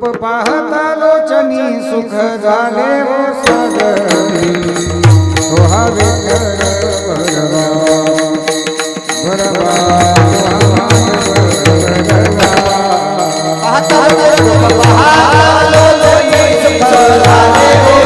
पाहता लोचनी सुख झाले वो सागरी तो हा विठ्ठल भरवा पाहता लोचनी सुख झाले वो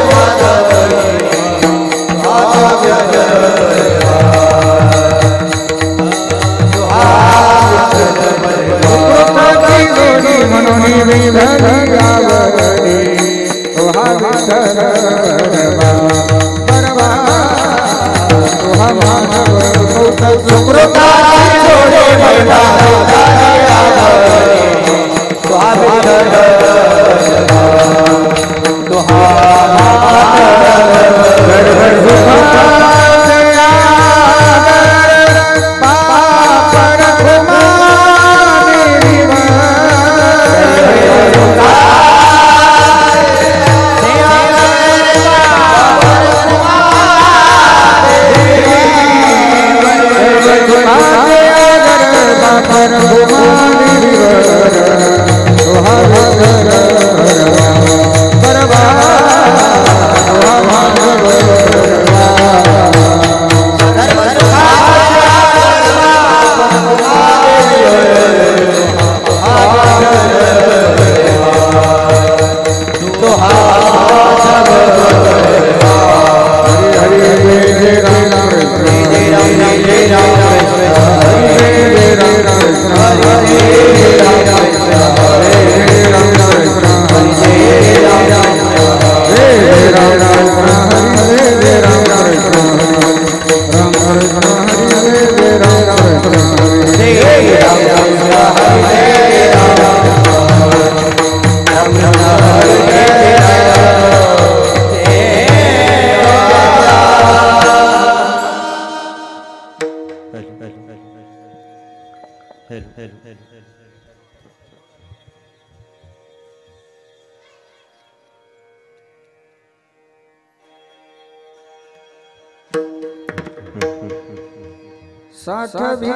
साठ भी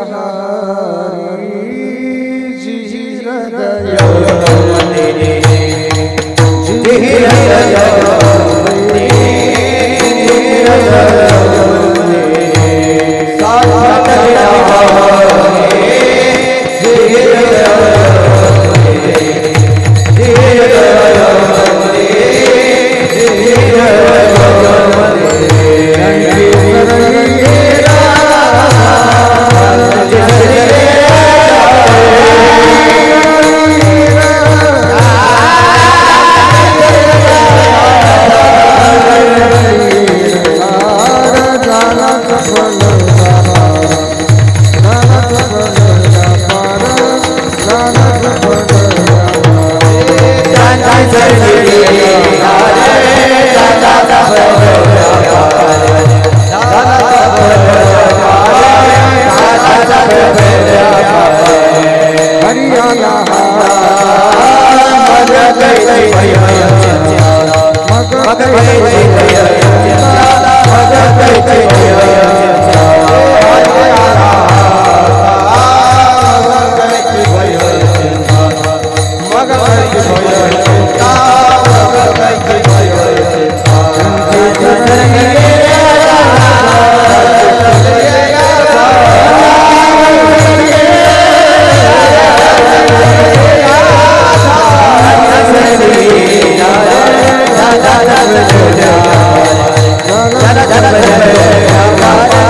लहारी जीर गया जय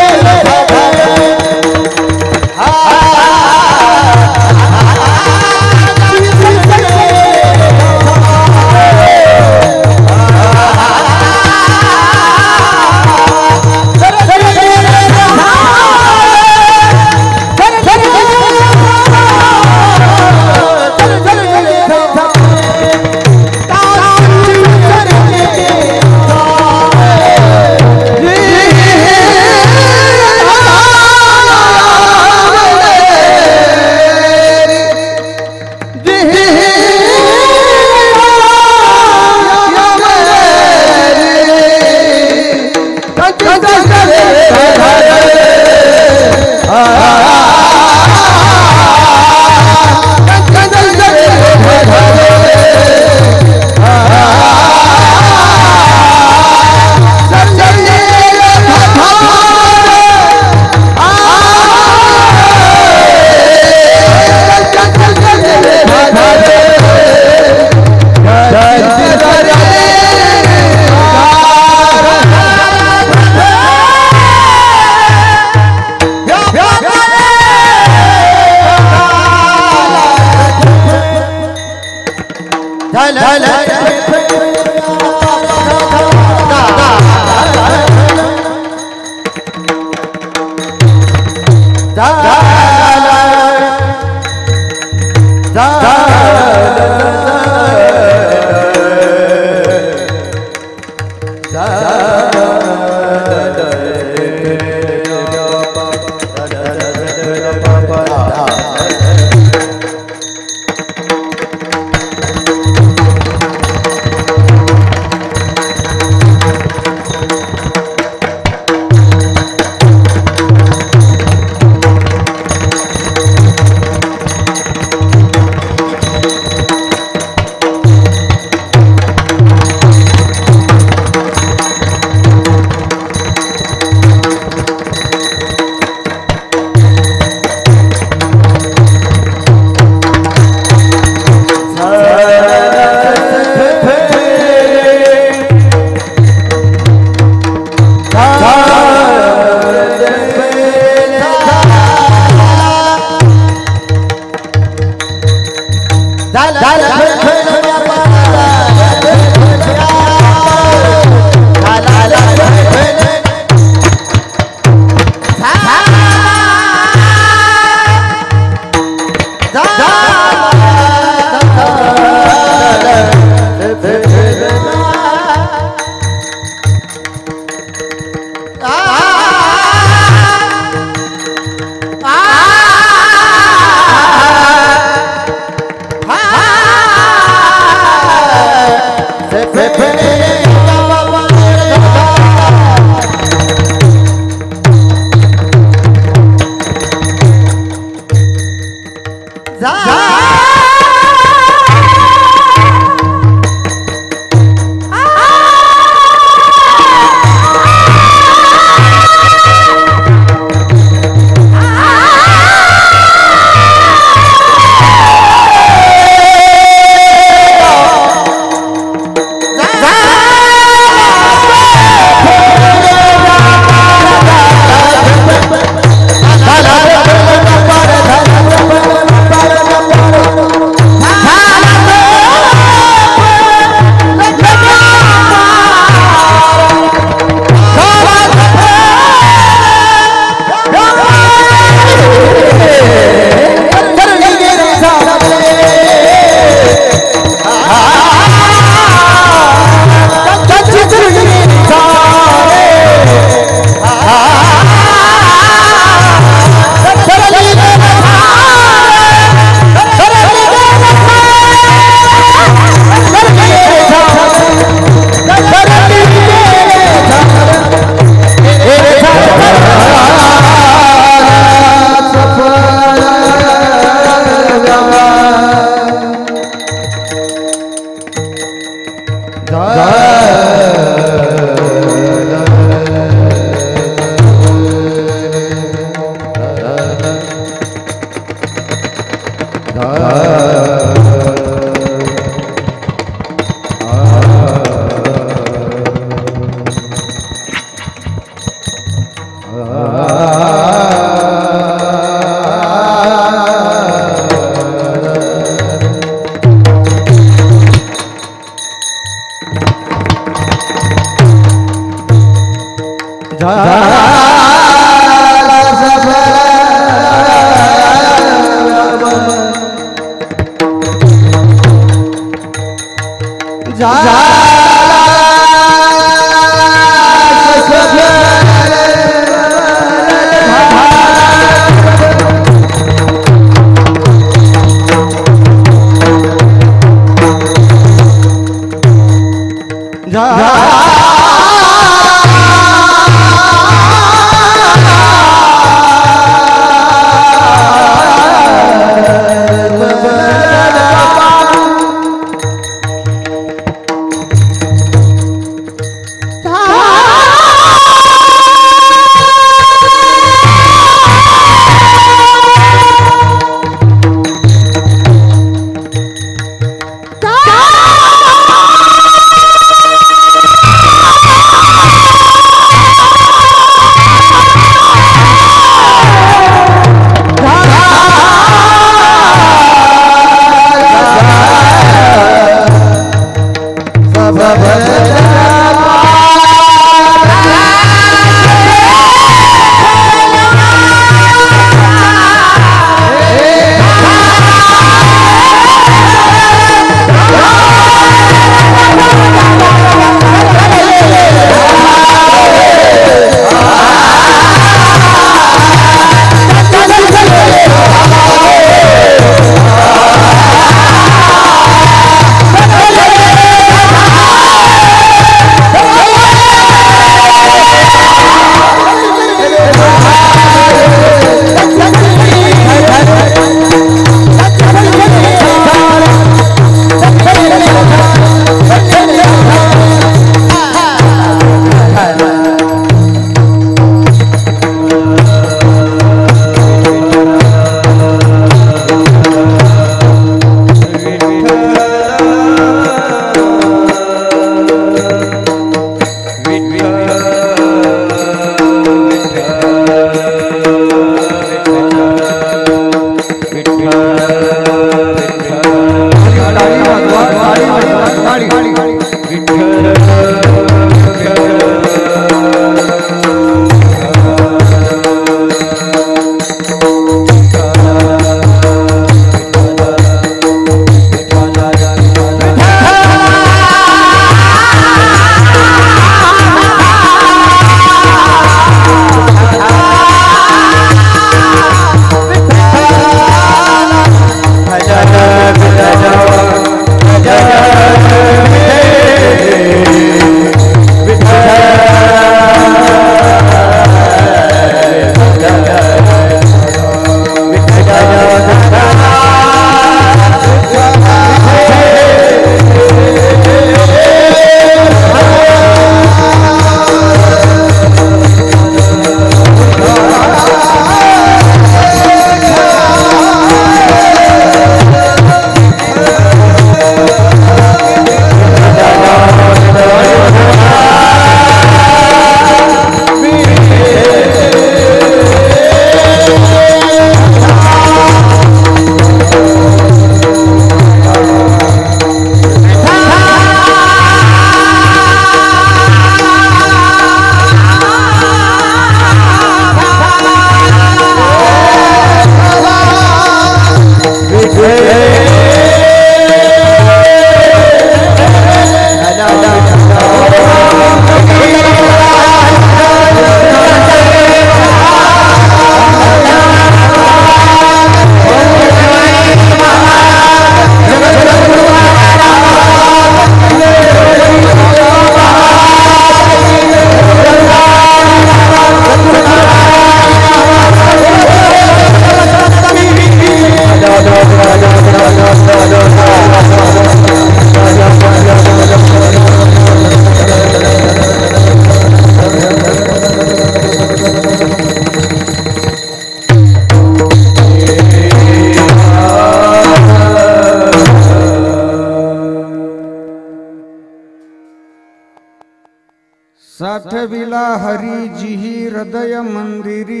साठविला हरिजीही हृदय मंदिरी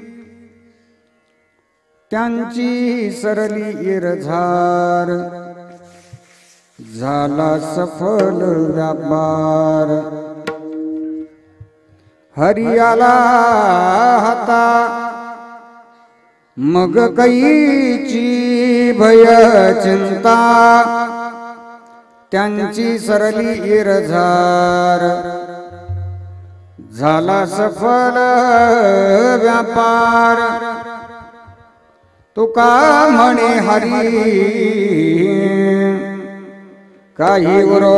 त्यांची सरली इरझार झाला सफल व्यापार हरियाला हाता मग कैची भय चिंता त्यांची सरली इरझार झाला सफल व्यापार तुका म्हणे हरी काही उरो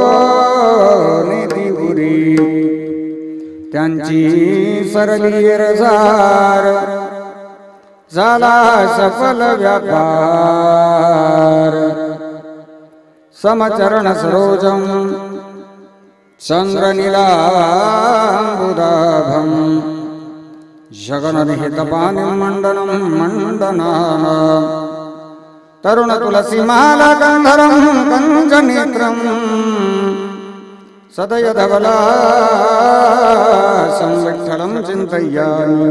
निधी उरी त्यांची सरली इरझार झाला सफल व्यापार समचरण सरोजम चंद्रनीलांबुदाभं जगन्निहितपाणिं मंडनं मंडनान तरुण तुलसीमाला गंधरं कंजनेत्रं सदयधवला संविठ्ठलं चिन्तयामि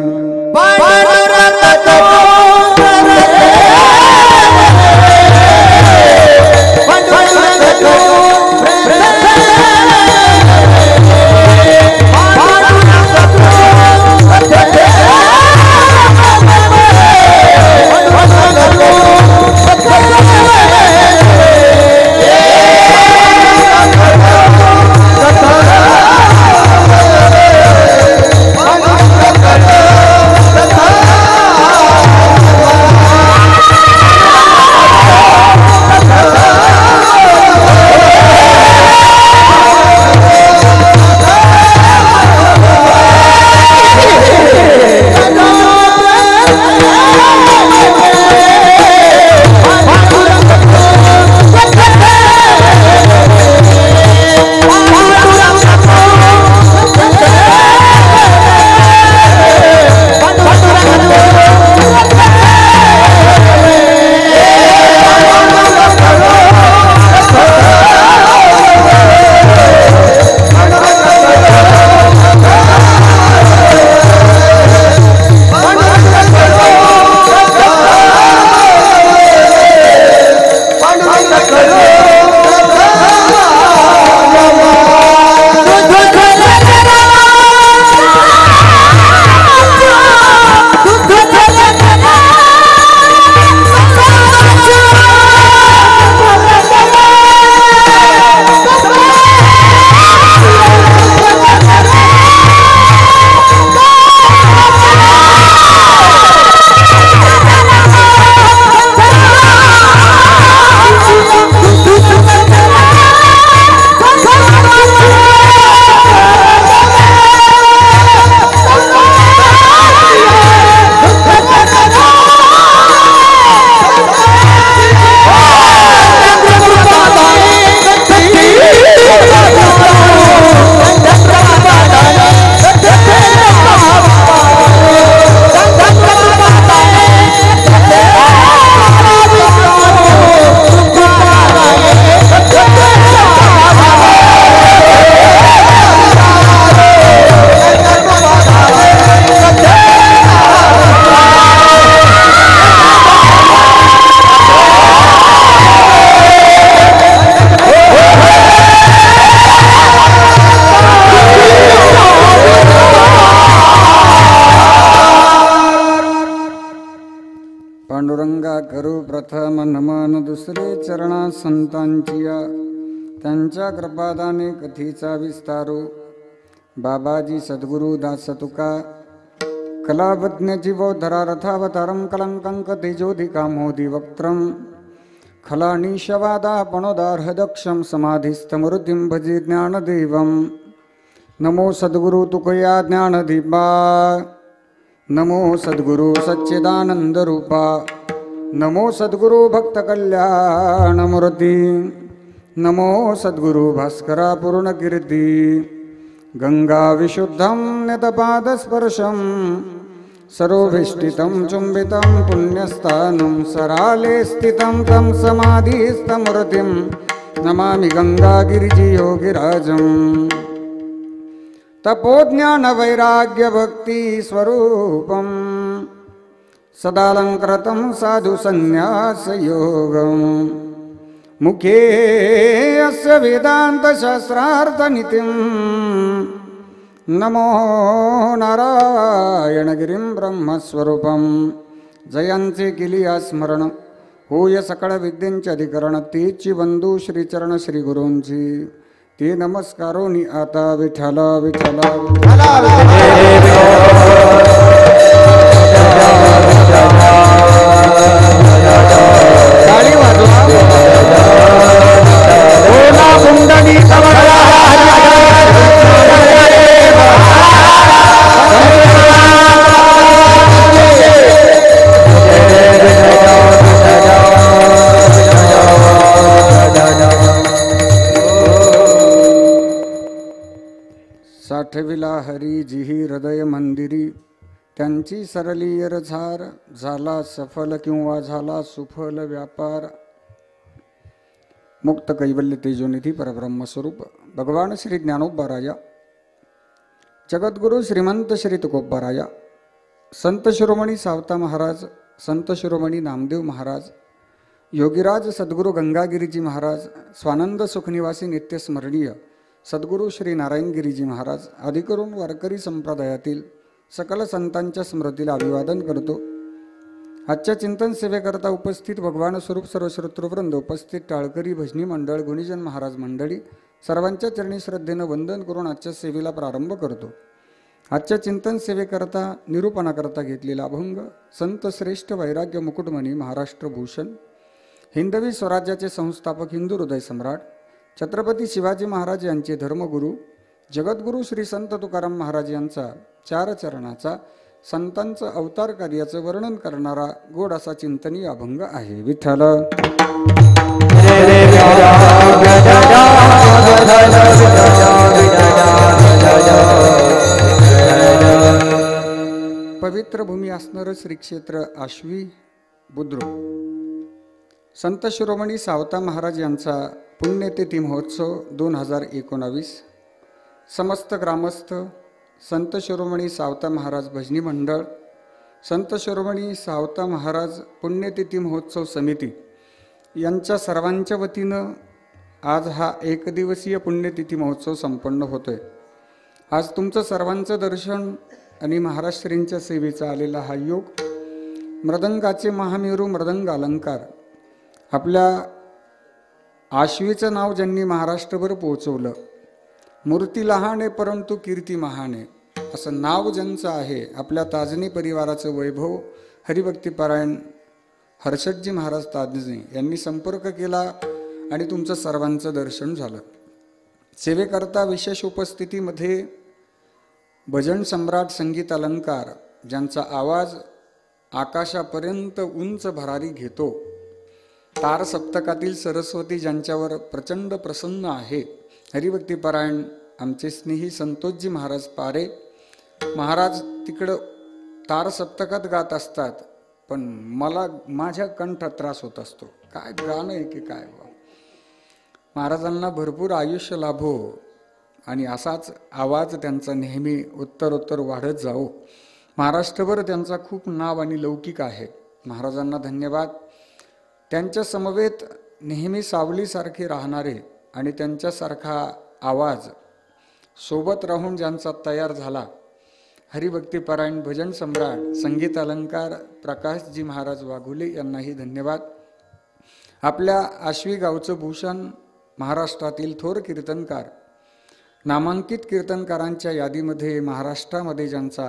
पांडुरंगा करू प्रथम नमन दुसरे चरणा संतांचिया त्यांच्या कृपादाने कथीचा विस्तारो बाबाजी सद्गुरु दास तुका कलावज्ञ जीवोद्धरा रथावतारं कलंकंक तेजोधिका मोदी वक्त्रं खलानीशवादापणोदार्हदक्षं समाधिस्थमूर्तिं भजे ज्ञानदेवं नमो सद्गुरु तुकया ज्ञानदीपा नमो सद्गुरु सच्चिदानंद रूपा नमो सद्गुरु भक्त कल्याण मूर्ति नमो सद्गुरु भास्करा पूर्ण कीर्ति गंगा विशुद्धं नितपादस्पर्शं सरोभिष्टितं चुंबितं पुण्यस्थानं सराले स्थितं तं समाधिस्थमूर्तिं नमामि गंगागिरिजियोगिराजम् तपोज्ञान वैराग्य भक्ति स्वरूपम सदालंकृतं साधु संन्यास योगम मुखे अस्य वेदांत शास्त्रार्थ नितिं नमो नारायणगिरिं ब्रह्मस्वरूपम जयांचे केलिया स्मरण होय सकळ विद्येंचे अधिकरण तेची बंधू श्रीचरण श्री गुरूंची ते नमस्कारोनी आता विठ्ठल विठ्ठल टाळी वाजवा कुंडली साठविला हरी जिही हृदय मंदिरी त्यांची सरलीयर झार झाला सफल किंवा झाला सुफल व्यापार मुक्त कैवल्य तेजोनिधी परब्रह्म स्वरूप भगवान श्री ज्ञानोबा राया जगद्गुरु श्रीमंत श्री तुकोबा राया संत शिरोमणी सावता महाराज संत शिरोमणी नामदेव महाराज योगीराज सद्गुरु गंगागिरीजी महाराज स्वानंद सुखनिवासी नित्य स्मरणीय सद्गुरु श्री नारायणगिरीजी महाराज आदिकरून वारकरी संप्रदायातील सकल संतांच्या स्मृतीला अभिवादन करतो। आजच्या चिंतन सेवेकरता उपस्थित भगवान स्वरूप सर्व श्रोतृवृंद उपस्थित टाळकरी भजनी मंडळ गुणीजन महाराज मंडळी सर्वांच्या चरणी श्रद्धेनं वंदन करून आजच्या सेवेला प्रारंभ करतो। आजच्या चिंतन सेवेकरता निरूपणाकरता घेतलेला अभंग संत श्रेष्ठ वैराग्य मुकुटमणी महाराष्ट्र भूषण हिंदवी स्वराज्याचे संस्थापक हिंदू हृदय सम्राट छत्रपती शिवाजी महाराज यांचे धर्मगुरू जगद्गुरू श्री संत तुकाराम महाराज यांचा चार चरणाचा संतांचं अवतार कार्याचं वर्णन करणारा गोड असा चिंतनीय अभंग आहे। विठ्ठल पवित्र भूमी असणारं श्री क्षेत्र आश्वी बुद्रुक संत शिरोमणी सावता महाराज यांचा पुण्यतिथी महोत्सव 2019 समस्त ग्रामस्थ संत शिरोमणी सावता महाराज भजनी मंडळ संत शिरोमणी सावता महाराज पुण्यतिथी महोत्सव समिती यांच्या सर्वांच्या वतीनं आज हा एकदिवसीय पुण्यतिथी महोत्सव संपन्न होतोय। आज तुमचं सर्वांचं दर्शन आणि महाराष्ट्रींच्या सेवेचा आलेला हा योग मृदंगाचे महामेरू मृदंग अलंकार आपल्या आश्वीचं नाव ज्यांनी महाराष्ट्रभर पोहोचवलं मूर्ती लहान आहे परंतु कीर्ती महान आहे असं नाव ज्यांचं आहे आपल्या ताजनी परिवाराचं वैभव हरिभक्तीपरायण हर्षदजी महाराज ताजनी यांनी संपर्क केला आणि तुमचं सर्वांचं दर्शन झालं। सेवेकरता विशेष उपस्थितीमध्ये भजन सम्राट संगीत अलंकार ज्यांचा आवाज आकाशापर्यंत उंच भरारी घेतो तार सप्तकातील सरस्वती ज्यांच्यावर प्रचंड प्रसन्न आहे हरिभक्तीपरायण आमचे स्नेही संतोषजी महाराज पारे महाराज तिकडं तार सप्तकात गात असतात पण मला माझ्या कंठात त्रास होत असतो काय गाणं आहे की काय महाराजांना भरपूर आयुष्य लाभो आणि असाच आवाज त्यांचा नेहमी उत्तरोत्तर वाढत जाओ। महाराष्ट्रभर त्यांचा खूप नाव आणि लौकिक आहे। महाराजांना धन्यवाद। त्यांच्या समवेत नेहमी सावलीसारखे राहणारे आणि त्यांच्यासारखा आवाज सोबत राहून ज्यांचा तयार झाला हरिभक्तीपरायण भजन सम्राट संगीत अलंकार प्रकाशजी महाराज वाघुले यांनाही धन्यवाद। आपल्या आश्वी गावचं भूषण महाराष्ट्रातील थोर कीर्तनकार नामांकित कीर्तनकारांच्या यादीमध्ये महाराष्ट्रामध्ये ज्यांचा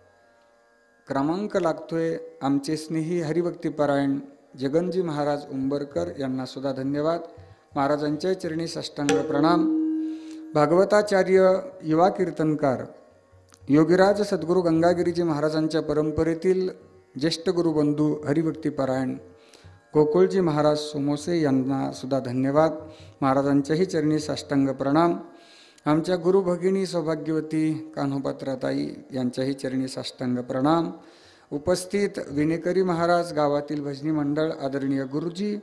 क्रमांक लागतोय आमचे स्नेही हरिभक्तीपरायण जगनजी महाराज उंबरकर यांना सुद्धा धन्यवाद। महाराजांच्या चरणी साष्टांग प्रणाम। भागवताचार्य युवा कीर्तनकार योगीराज सद्गुरू गंगागिरीजी महाराजांच्या परंपरेतील ज्येष्ठ गुरुबंधू हरिभक्तीपरायण गोकुळजी महाराज सोमोसे यांना सुद्धा धन्यवाद। महाराजांच्याही चरणी साष्टांग प्रणाम। आमच्या गुरुभगिनी सौभाग्यवती कान्होपात्राताई यांच्याही चरणी साष्टांग प्रणाम। उपस्थित विनेकरी महाराज गावातील भजनी मंडळ आदरणीय गुरुजी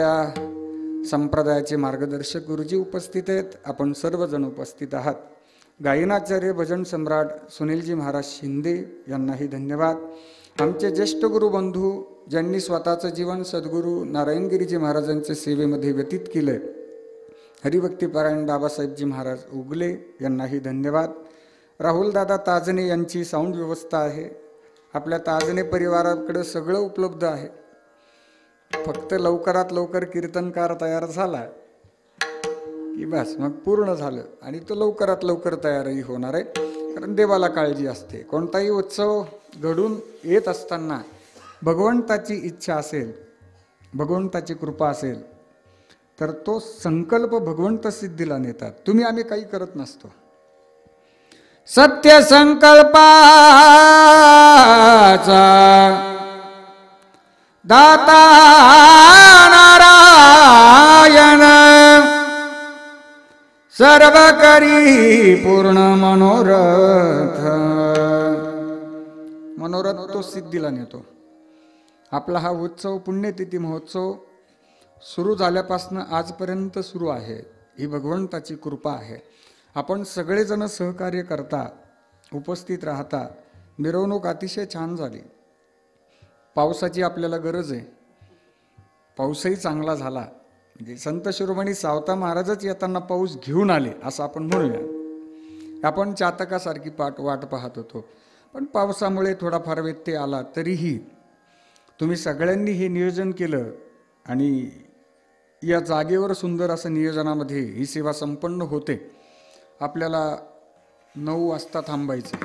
आपल्या संप्रदायाचे मार्गदर्शक गुरुजी उपस्थित आहेत। आपण सर्वजण उपस्थित आहात। गायनाचार्य भजन सम्राट सुनीलजी महाराज शिंदे यांनाही धन्यवाद. आमचे ज्येष्ठ गुरु बंधू ज्यांनी स्वतःचं जीवन सद्गुरू नारायणगिरीजी महाराजांच्या सेवेमध्ये व्यतीत केलं, हरिभक्तीपरायण बाबासाहेबजी महाराज उगले यांनाही धन्यवाद. राहुलदादा ताजने यांची साऊंड व्यवस्था आहे. आपल्या ताजने परिवाराकडे सगळं उपलब्ध आहे. फक्त लवकरात लवकर कीर्तनकार तयार झाला की बस मग पूर्ण झालं. आणि तो लवकरात लवकर तयारही होणार आहे, कारण देवाला काळजी असते. कोणताही उत्सव घडून येत असताना भगवंताची इच्छा असेल, भगवंताची कृपा असेल तर तो संकल्प भगवंत सिद्धीला नेतात. तुम्ही आम्ही काही करत नसतो. सत्य संकल्पाचा दाता नारायण, सर्व करी पूर्ण मनोरथ. मनोरथ तो सिद्धीला नेतो. आपला हा उत्सव पुण्यतिथी महोत्सव सुरू झाल्यापासून आजपर्यंत सुरू आहे. ही भगवंताची कृपा आहे. आपण सगळेजण सहकार्य करता, उपस्थित राहता. मिरवणूक अतिशय छान झाली. पावसाची आपल्याला गरज आहे. पाऊसही चांगला झाला. म्हणजे संत शिरोमणी सावता महाराजच येताना पाऊस घेऊन आले असं आपण म्हणूया. आपण चातकासारखी वाट पाहत होतो, पण पावसामुळे थोडाफार व्यत्यय आला. तरीही तुम्ही सगळ्यांनी हे नियोजन केलं आणि या जागेवर सुंदर असं नियोजनामध्ये ही सेवा संपन्न होते. आपल्याला 9 वाजता थांबायचं.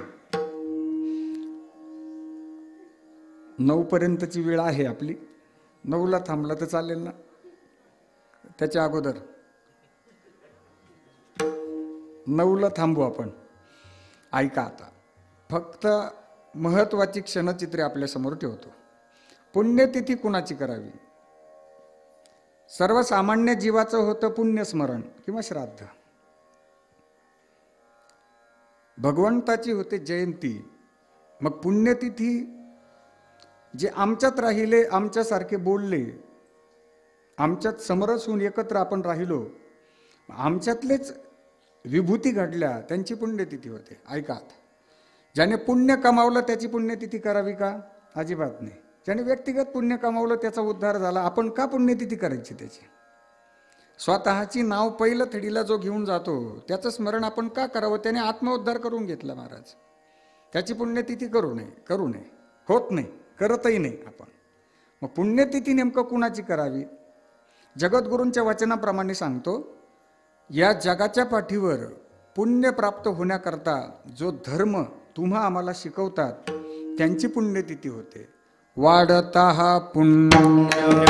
9 पर्यंतची वेळ आहे आपली. 9ला थांबला तर चालेल ना? त्याच्या अगोदर 9ला थांबू आपण. ऐका आता, फक्त महत्वाची क्षणचित्रे आपल्यासमोर ठेवतो. पुण्यतिथी कुणाची करावी? सर्वसामान्य जीवाचं होतं पुण्यस्मरण किंवा श्राद्ध. भगवंताची होते जयंती. मग पुण्यतिथी जे आमच्यात राहिले, आमच्यासारखे बोलले, आमच्यात समरस होऊन एकत्र आपण राहिलो, आमच्यातलेच विभूती घडल्या, त्यांची पुण्यतिथी होते. ऐका, ज्याने पुण्य कमावलं त्याची पुण्यतिथी करावी का? अजिबात नाही. ज्याने व्यक्तिगत पुण्य कमावलं, त्याचा उद्धार झाला, आपण का पुण्यतिथी करायची त्याची? स्वतःची नाव पहिलं थडीला जो घेऊन जातो त्याचं स्मरण आपण का करावं? त्याने आत्मोद्धार करून घेतला महाराज. त्याची पुण्यतिथी करू नये, होत नाही, करतही नाही आपण. मग पुण्यतिथी नेमकं कुणाची करावी? जगद्गुरूंच्या वचनाप्रमाणे सांगतो, या जगाच्या पाठीवर पुण्य प्राप्त होण्याकरता जो धर्म तुम्हा आम्हाला शिकवतात त्यांची पुण्यतिथी होते. वाढता हा पुण्य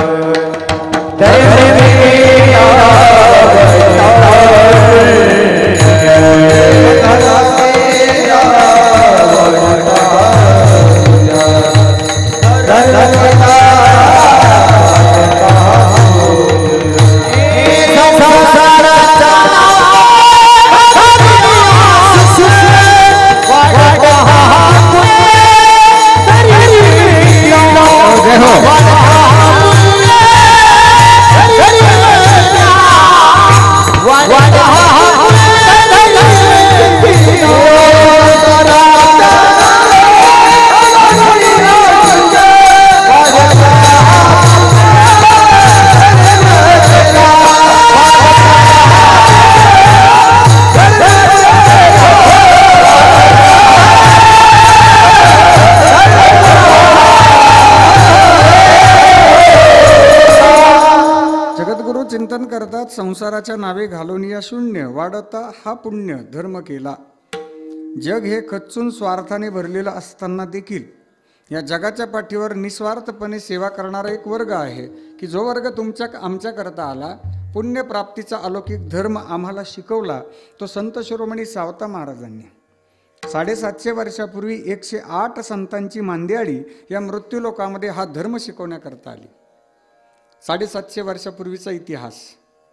संसाराच्या नावे घालून या शून्य वाढता हा पुण्य धर्म केला. जग हे खचून स्वार्थाने भरलेलं असताना देखील या जगाच्या पाठीवर निस्वार्थपणे सेवा करणारा एक वर्ग आहे की जो वर्ग आमच्याकरता आला, पुण्यप्राप्तीचा अलौकिक धर्म आम्हाला शिकवला. तो संत शिरोमणी सावता महाराजांनी 750 वर्षापूर्वी 108 संतांची मांदियाळी या मृत्यूलोकामध्ये हा धर्म शिकवण्याकरता आली. 750 वर्षापूर्वीचा इतिहास.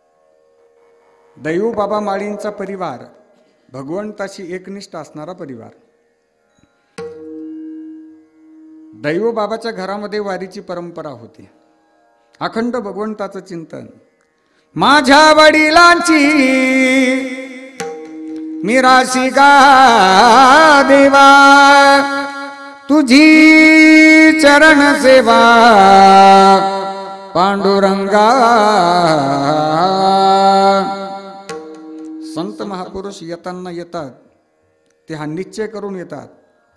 दैवू बाबा माळींचा परिवार भगवंताशी एकनिष्ठ असणारा परिवार. दैवू बाबाच्या घरामध्ये वारीची परंपरा होती. अखंड भगवंताचं चिंतन. माझ्या वडिलांची मीराशी गा देवा तुझी चरण सेवा पांडुरंगा। संत महापुरुष येताना येतात ते हा निश्चय करून येतात,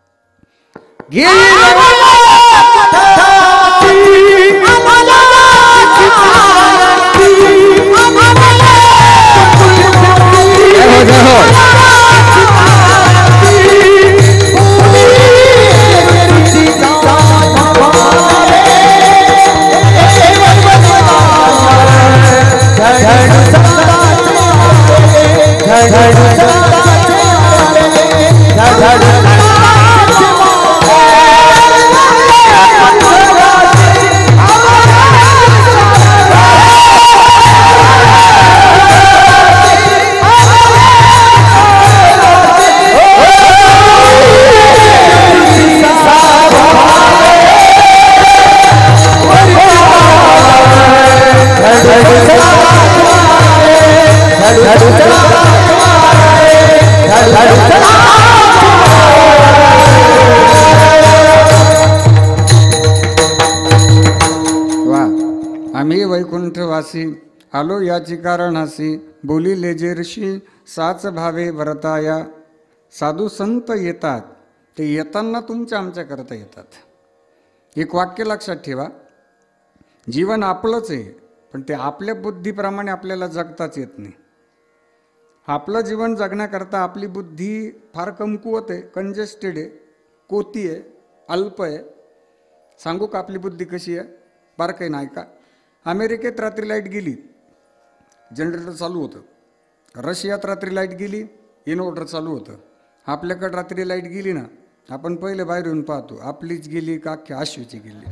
आम्ही वैकुंठवासी आलो याची कारणासी, बोली लेजेरशी साच भावे व्रताया। साधू संत येतात ते येताना तुमच्या आमच्या करता येतात। एक वाक्य लक्षात ठेवा, जीवन आपलंच आहे पण ते आपल्या बुद्धीप्रमाणे आपल्याला जगताच येत नाही। आपलं जीवन जगण्याकरता आपली बुद्धी फार कमकुवत आहे, कंजेस्टेड आहे, कोती आहे, अल्प आहे। सांगू का आपली बुद्धी कशी आहे? बार काही नाही का, अमेरिकेत रात्री लाईट गेली, जनरेटर चालू होतं। रशियात रात्री लाईट गेली, इन्व्हर्टर चालू होतं। आपल्याकडे रात्री लाईट गेली ना, आपण पहिले बाहेर येऊन पाहतो आपलीच गेली का अख्ख्या आश्वीची गेली।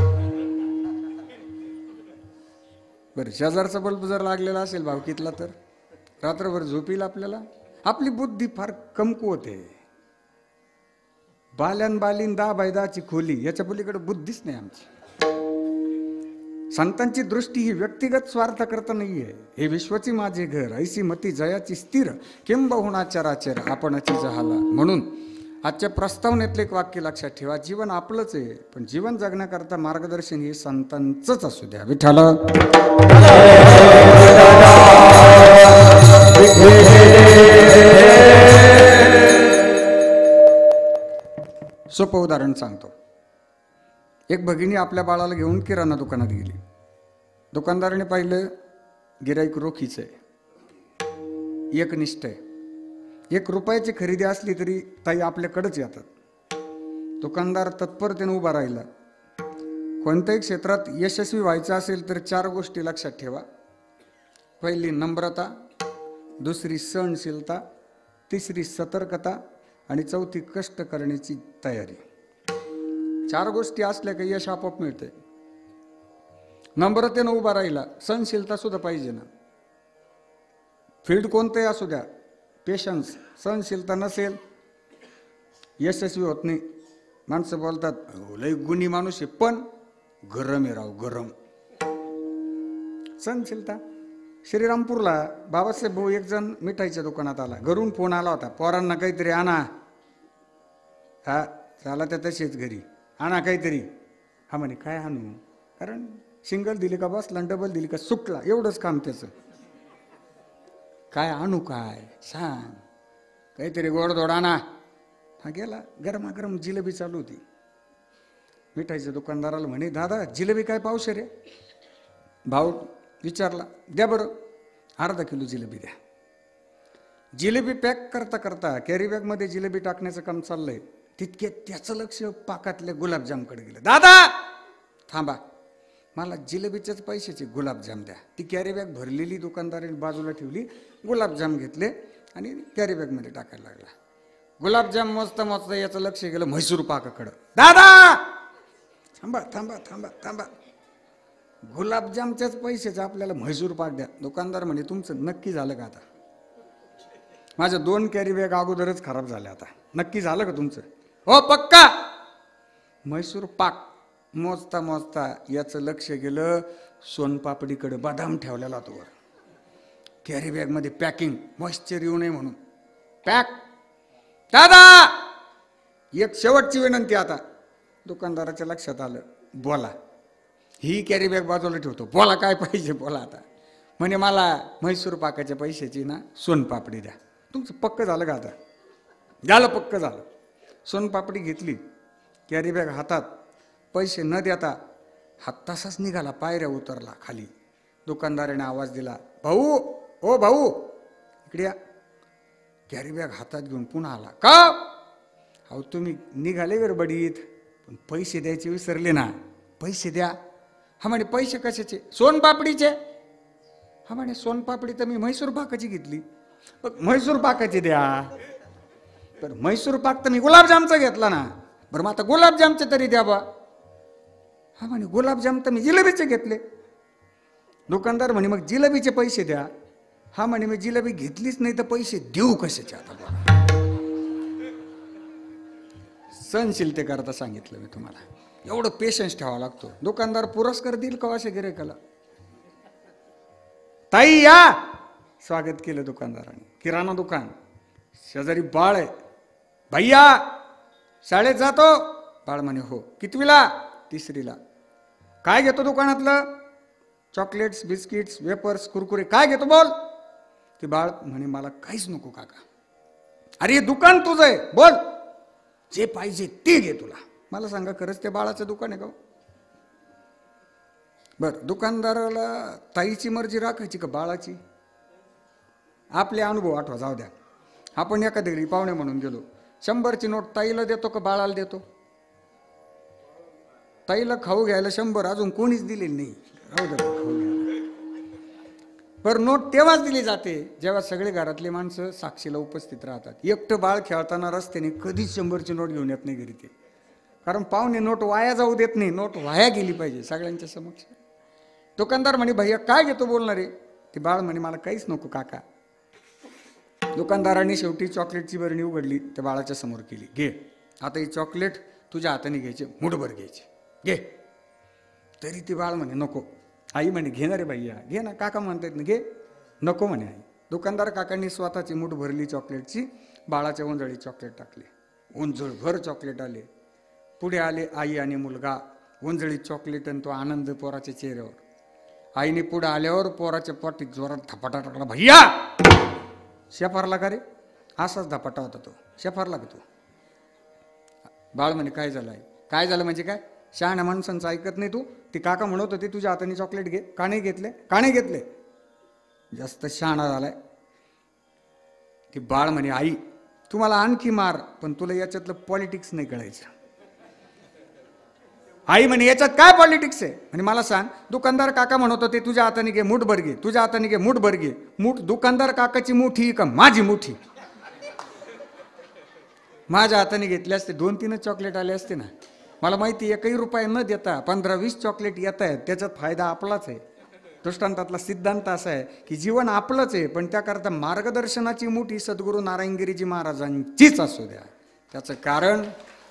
बरं, शेजारचा बल्ब जर लागलेला असेल भावकीतला तर रात्रभर झोपील आपल्याला। आपली बुद्धी फार कमकुवत आहे। बाल्यान बालीन दा बायदाची खोली, याच्या पलीकडे बुद्धीच नाही आमची। संतांची दृष्टी ही व्यक्तिगत स्वार्थ करता नाहीये, हे विश्वाची माझे घर, ऐसी मती जयाची स्थिर, किंबहुना चराचर आपणाची जहाला। म्हणून आजच्या प्रस्तावनेतले एक वाक्य लक्षात ठेवा, जीवन आपलंच आहे पण जीवन जगण्याकरता मार्गदर्शन हे संतांचंच असू द्या। विठ्ठल सोपं उदाहरण सांगतो। एक भगिनी आपल्या बाळाला घेऊन किराणा दुकानात गेली। दुकानदाराने पाहिलं गिराईक रोखीच आहे, एकनिष्ठ आहे, 1 रुपयाची खरेदी असली तरी ताई आपल्याकडेच येतात। दुकानदार तत्परतेने उभा राहिला। कोणत्याही क्षेत्रात यशस्वी व्हायचं असेल तर 4 गोष्टी लक्षात ठेवा। पहिली नम्रता, दुसरी सहनशीलता, तिसरी सतर्कता आणि चौथी कष्ट करण्याची तयारी। 4 गोष्टी असल्या की यश आपोआप मिळते। नम्रतेनं उभा राहिला, सहनशीलता सुद्धा पाहिजे ना, फील्ड कोणतंही असू द्या, पेशन्स, सहनशीलता नसेल यशस्वी होत नाही। माणसं बोलतात लय गुणी माणूस आहे पण गरम आहे राव, गरम। सहनशीलता। श्रीरामपूरला बाबासाहेब भाऊ एक जण मिठाईच्या दुकानात आला, घरून फोन आला होता, पोरांना काहीतरी आणा। हा झाला त्या तसेच घरी, आणा काहीतरी। हा म्हणे काय आणू, कारण सिंगल दिली का बसला, डबल दिली का सुटला, एवढंच काम त्याचं। काय आणू, काय सांग, काहीतरी गोडधोड आणा। हा गेला, गरमागरम जिलेबी चालू होती। मिठाईच्या दुकानदाराला म्हणे दादा जिलेबी काय पावशेर आहे? भाऊ विचारला, द्या बरं, अर्धा किलो जिलेबी द्या। जिलेबी पॅक करता करता कॅरी बॅगमध्ये जिलेबी टाकण्याचं काम चाललंय, तितके त्याचं लक्ष पाकातल्या गुलाबजामकडे गेलं। दादा थांबा, मला जिलेबीच्याच पैशाचे गुलाबजाम द्या। ती कॅरी बॅग भरलेली दुकानदाराने बाजूला ठेवली, गुलाबजाम घेतले आणि कॅरी बॅगमध्ये टाकायला लागला। गुलाबजाम मोजता मोजता याचं लक्ष गेलं म्हैसूर पाकाकडं। दादा थांबा थांबा थांबा थांबा, गुलाबजामच्याच पैशाचे आपल्याला म्हैसूर पाक द्या। दुकानदार म्हणे तुमचं नक्की झालं का? आता माझ्या 2 कॅरी बॅग अगोदरच खराब झाल्या, आता नक्की झालं का तुमचं? हो पक्का। म्हैसूर पाक मोजता मोजता याचं लक्ष गेलं सोनपापडीकडे, बदाम ठेवलेला तो वर, कॅरी बॅगमध्ये पॅकिंग, मॉइश्चर येऊ नये म्हणून। पॅक. दादा एक शेवटची विनंती आता. दुकानदाराच्या लक्षात आलं, बोला. ही कॅरी बॅग बाजूला ठेवतो, बोला काय पाहिजे बोला आता. म्हणे मला म्हैसूर पाकाच्या पैशाची ना सोनपापडी द्या. तुमचं पक्क झालं का आता? झालं, पक्क झालं. सोनपापडी घेतली, कॅरी बॅग हातात, पैसे न देता हात तसाच निघाला, पायऱ्या उतरला खाली. दुकानदाराने आवाज दिला, भाऊ ओ भाऊ इकडे या. कॅरी बॅग हातात घेऊन पुन्हा आला. का? अहो तुम्ही निघाले गडबडीत पण पैसे द्यायचे विसरले ना, पैसे द्या. हा म्हणे पैसे कशाचे? सोनपापडीचे. हा म्हणे सोनपापडी तर मी म्हैसूर पाकाची घेतली. म्हैसूर पाकाची द्या. तर म्हैसूर पाक तर मी गुलाबजामचा घेतला ना. बरं मग आता गुलाबजामचे तरी द्या बा. हा म्हणे गुलाबजाम तर मी जिलेबीचे घेतले. दुकानदार म्हणे मग जिलेबीचे पैसे द्या. हा म्हणे मी जिलेबी घेतलीच नाही तर पैसे देऊ कशाचे आता बघा. सहनशीलतेकरता सांगितलं मी तुम्हाला. एवढं पेशन्स ठेवावा लागतो. दुकानदार पुरस्कार देईल का अशा गिऱ्हाईकाला? ताई या. स्वागत केलं दुकानदाराने. किराणा दुकान, शेजारी बाळ आहे. भैया शाळेत जातो? बाळ म्हणे हो. कितवीला? तिसरीला. काय घेतो दुकानातलं? Chocolates, biscuits, wafers, Kurkure. काय घेतो बोल? ते बाळ म्हणे मला काहीच नको काका. अरे दुकान तुझं आहे, बोल जे पाहिजे ते घे तुला. मला सांगा खरंच ते बाळाचं दुकान आहे का? बर दुकानदाराला ताईची मर्जी राखायची का बाळाची? आपले अनुभव आठवा, जाऊ द्या. आपण एखाद्या घरी पाहुणे म्हणून गेलो, 100ची नोट ताईला देतो का बाळाला देतो? ताईला खाऊ घ्यायला 100 अजून कोणीच दिलेली नाही. राहू द्या खाऊ घ्यायला. पर नोट तेव्हाच दिली जाते जेव्हा सगळे घरातले माणसं साक्षीला उपस्थित राहतात. एकटं बाळ खेळताना रस्त्याने कधीच 100ची नोट घेऊन येत नाही घरी ते. कारण पाहुणे नोट वाया जाऊ देत नाही. नोट वाया गेली पाहिजे सगळ्यांच्या समक्ष. दुकानदार म्हणे भैया काय घेतो बोलणारे? ते बाळ म्हणे मला काहीच नको काका. दुकानदाराने शेवटी चॉकलेटची बरणी उघडली, त्या बाळाच्या समोर केली. घे आता ही चॉकलेट तुझ्या हाताने घ्यायचे, मुठभर घ्यायचे, घे. तरी ती बाळ म्हणे नको. आई म्हणे घेणार रे भैया, घे ना. काका म्हणतात ना घे. नको म्हणे आई. दुकानदार काकांनी स्वतःची मूठ भरली चॉकलेटची, बाळाच्या ओंजळी चॉकलेट टाकले. ओंजळभर चॉकलेट आले. पुढे आले आई आणि मुलगा. ओंजळी चॉकलेट आणि तो आनंद पोराच्या चेहऱ्यावर. आईने पुढे आल्यावर पोराच्या पोटी जोरात धपाटा टाकला. भैया शेफारला का रे? असाच धपाटा होता तो. शेफारला का तो? बाळ म्हणे काय झालं आहे? काय झालं म्हणजे काय? शहाण्या माणसांचं ऐकत नाही तू. ती काका म्हणत होती तुझ्या हाताने चॉकलेट घे. का नाही घेतले? का नाही घेतले? जास्त शहाणा झालाय. ती बाळ म्हणे आई तुम्हाला आणखी मार, पण तुला याच्यातलं पॉलिटिक्स नाही कळायचं. आई म्हणे याच्यात काय पॉलिटिक्स आहे? म्हणे मला सांग. दुकानदार काका म्हणत होते तुझ्या हाताने घे मुठभर घे, तुझ्या हाताने घे मुठभर घे. मूठ दुकानदार काकाची मुठी का माझी मुठी? माझ्या हाताने घेतले असते 2-3 चॉकलेट आले असते ना. मला माहिती 1 रुपया न देता 15-20 चॉकलेट येत आहेत, त्याच्यात फायदा आपलाच आहे. दृष्टांतातला सिद्धांत असा आहे की जीवन आपलंच आहे, पण त्याकरता मार्गदर्शनाची मुठी सद्गुरू नारायणगिरीजी महाराजांचीच असू द्या. त्याचं कारण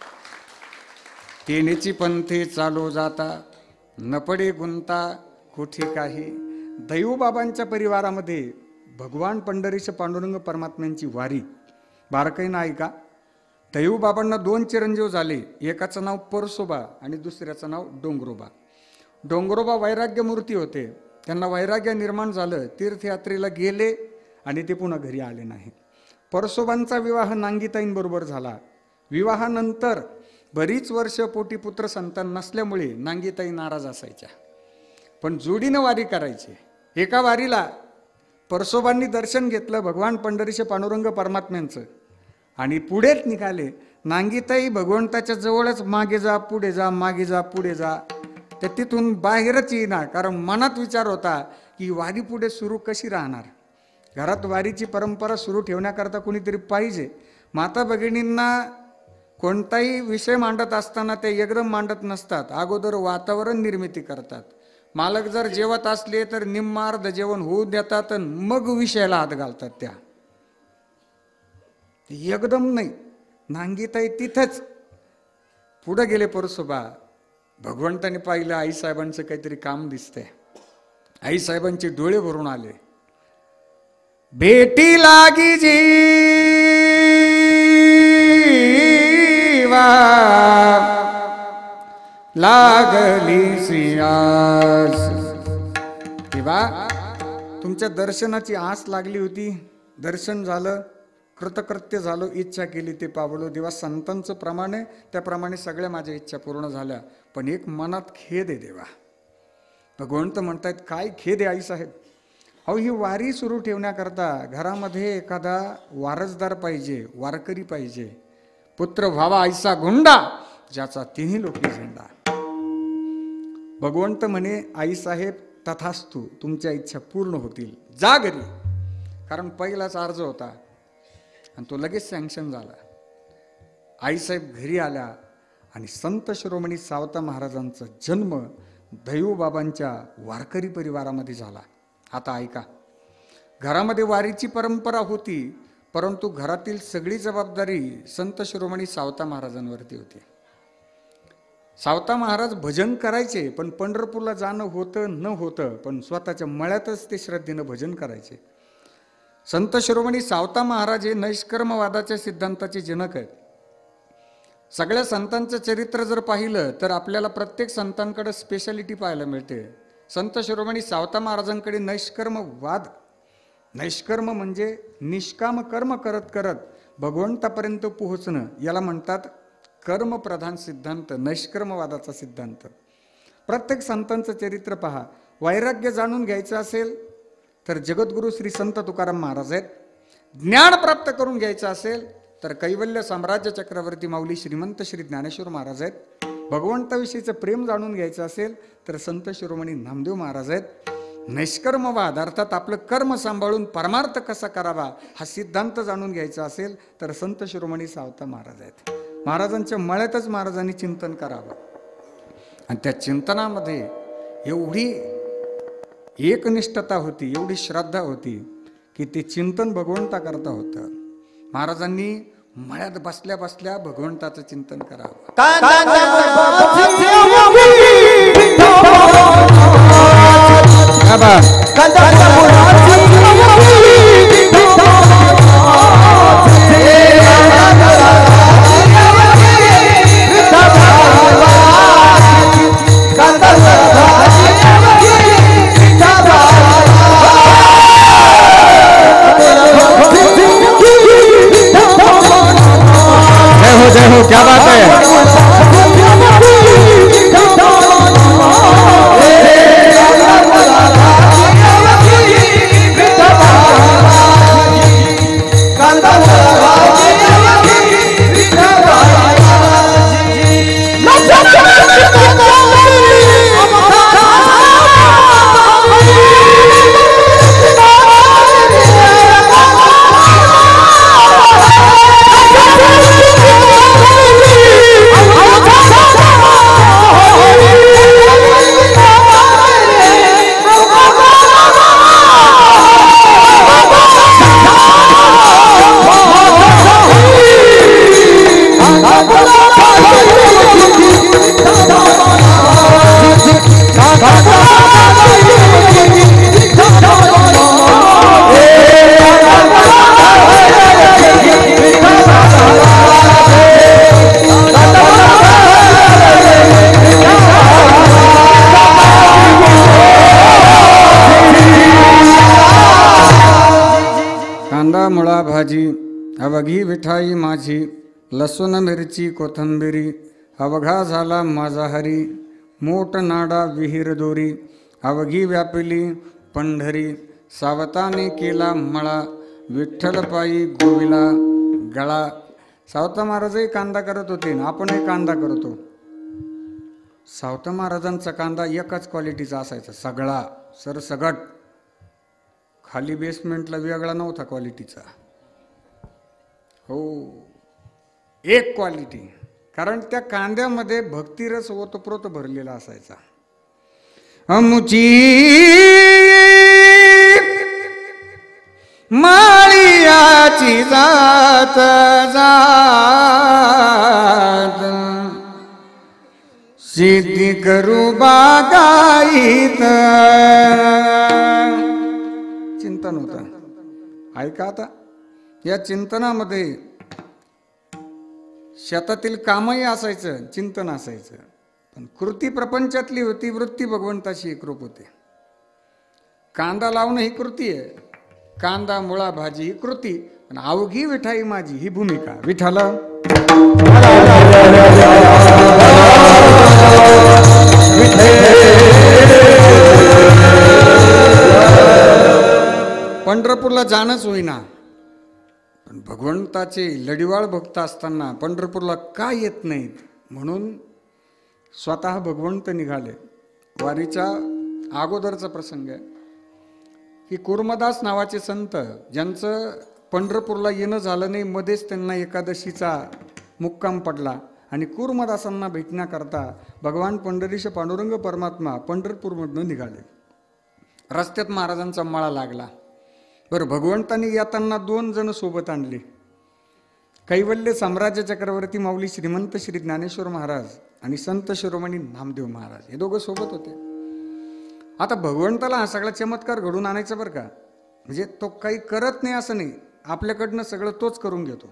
तेनेची पंथे चालू जाता न पडे गुंता कुठे काही. दैवबाबांच्या परिवारामध्ये भगवान पंढरीश पांडुरंग परमात्म्यांची वारी बारकाईनं ऐका. दैवबाबांना 2 चिरंजीव झाले. एकाचं नाव परसोबा आणि दुसऱ्याचं नाव डोंगरोबा. डोंगरोबा वैराग्य मूर्ती होते. त्यांना वैराग्य निर्माण झालं, तीर्थयात्रेला गेले आणि ते पुन्हा घरी आले नाही. परसोबांचा विवाह नांगीताईंबरोबर झाला. विवाहानंतर बरीच वर्ष पोटी पुत्र संतान नसल्यामुळे नांगीताई नाराज असायच्या, पण जोडीनं वारी करायची. एका वारीला परसोबांनी दर्शन घेतलं भगवान पंढरीश पांडुरंग परमात्म्यांचं आणि पुढेच निघाले. नांगीताई भगवंताच्या जवळच मागे जा पुढे जा, मागे जा पुढे जा. ते तिथून बाहेरच येईना, कारण मनात विचार होता की वारी पुढे सुरू कशी राहणार. घरात वारीची परंपरा सुरू ठेवण्याकरता कुणीतरी पाहिजे. माता भगिनींना कोणताही विषय मांडत असताना ते एकदम मांडत नसतात, अगोदर वातावरण निर्मिती करतात. मालक जर जेवत असले तर निम्मार्ध जेवण होऊ देतात आणि मग विषयाला हात घालतात. त्या एकदम नाही. नांगीताई तिथंच पुढे गेले. परसोबा भगवंताने पाहिलं आईसाहेबांचं काहीतरी काम दिसतंय. आईसाहेबांचे डोळे भरून आले. भेटी लागी जीवा लागली सियास. तेव्हा तुमच्या दर्शनाची आस लागली होती, दर्शन झालं, कृतकृत्य झालो, इच्छा केली ते पावलो. देवा संतांचं प्रमाणे त्याप्रमाणे सगळ्या माझ्या इच्छा पूर्ण झाल्या, पण एक मनात खेद आहे देवा. भगवंत म्हणतायत काय खेद आहे आई साहेब? अहो ही वारी सुरू ठेवण्याकरता घरामध्ये एखादा वारसदार पाहिजे, वारकरी पाहिजे. पुत्र व्हावा ऐसा गुंडा ज्याचा तिन्ही लोकी झेंडा. भगवंत म्हणे आईसाहेब तथास्तु, तुमच्या इच्छा पूर्ण होतील, जा घरी. कारण पहिलाच अर्ज होता आणि तो लगेच सँक्शन झाला. आईसाहेब घरी आल्या आणि संत शिरोमणी सावता महाराजांचा जन्म दैवबाबांच्या वारकरी परिवारामध्ये झाला. आता ऐका, घरामध्ये वारीची परंपरा होती, परंतु घरातील सगळी जबाबदारी संत शिरोमणी सावता महाराजांवरती होती. सावता महाराज भजन करायचे, पण पंढरपूरला जाणं होतं न होतं, पण स्वतःच्या मळ्यातच ते श्रद्धेनं भजन करायचे. संत शिरोमणी सावता महाराज हे नैष्कर्मवादाच्या सिद्धांताचे जनक आहेत. सगळ्या संतांचं चरित्र जर पाहिलं तर आपल्याला प्रत्येक संतांकडे स्पेशालिटी पाहायला मिळते. संत शिरोमणी सावता महाराजांकडे नैष्कर्मवाद, नैष्कर्म म्हणजे निष्काम कर्म करत करत भगवंतापर्यंत पोहोचणं, याला म्हणतात कर्मप्रधान सिद्धांत, नैष्कर्मवादाचा सिद्धांत. प्रत्येक संतांचं चरित्र पहा. वैराग्य जाणून घ्यायचं असेल तर जगद्गुरु श्री संत तुकाराम महाराज आहेत. ज्ञान प्राप्त करून घ्यायचं असेल तर कैवल्य साम्राज्य चक्रवर्ती माऊली श्रीमंत श्री ज्ञानेश्वर महाराज आहेत. भगवंताविषयीचं प्रेम जाणून घ्यायचं असेल तर संत शिरोमणी नामदेव महाराज आहेत. नैष्कर्मवाद अर्थात आपलं कर्म सांभाळून परमार्थ कसा करावा हा सिद्धांत जाणून घ्यायचा असेल तर संत शिरोमणी सावता महाराज आहेत. महाराजांच्या मळ्यातच महाराजांनी चिंतन करावं आणि त्या चिंतनामध्ये एवढी एकनिष्ठता होती, एवढी श्रद्धा होती की ते चिंतन भगवंता करता होतं. महाराजांनी मळ्यात बसल्या बसल्या भगवंताचं चिंतन करावं. जय हो, क्या बात है. मुळा भाजी अवघी विठाई माझी, लसूण मिरची कोथंबिरी अवघा झाला माझा हरी, मोठ नाडा विहीर दोरी अवघी व्यापिली पंढरी, सावताने केला मळा विठ्ठल पायी गोविला गळा. सावता महाराजही कांदा करत होते ना आपणही कांदा करतो. सावता महाराजांचा कांदा एकाच क्वालिटीचा असायचा, सगळा सरसगट, खाली बेसमेंटला वेगळा नव्हता क्वालिटीचा. हो, एक क्वालिटी. कारण त्या कांद्यामध्ये भक्तिरस ओतप्रोत भरलेला असायचा. अमुची माळियाची जात जात सिद्धी करू बागाईत. चिंतन होतं. ऐका आता, या चिंतनामध्ये शेतातील कामही असायचं, चिंतन असायचं, पण कृती प्रपंचातली होती, वृत्ती भगवंताची एकरूप होते. कांदा लावणं ही कृती आहे, कांदा मुळा भाजी ही कृती, पण अवघी विठाई माझी ही भूमिका. विठाला पंढरपूरला जाणंच होईना, पण भगवंताचे लढीवाळ भक्त असताना पंढरपूरला का येत नाहीत म्हणून स्वतः भगवंत निघाले. वारीच्या अगोदरचा प्रसंग आहे की कुर्मदास नावाचे संत, ज्यांचं पंढरपूरला येणं झालं नाही, मध्येच त्यांना एकादशीचा मुक्काम पडला आणि कुर्मदासांना भेटण्याकरता भगवान पंढरीश पांडुरंग परमात्मा पंढरपूरमधून निघाले. रस्त्यात महाराजांचा मळा लागला. बरं, भगवंतांनी येताना 2 जण सोबत आणले. कैवल्य साम्राज्य चक्रवर्ती माऊली श्रीमंत श्री ज्ञानेश्वर महाराज आणि संत शिरोमणी नामदेव महाराज, हे दोघं सोबत होते. आता भगवंताला हा सगळा चमत्कार घडून आणायचा बरं का, म्हणजे तो काही करत नाही असं नाही, आपल्याकडनं सगळं तोच करून घेतो.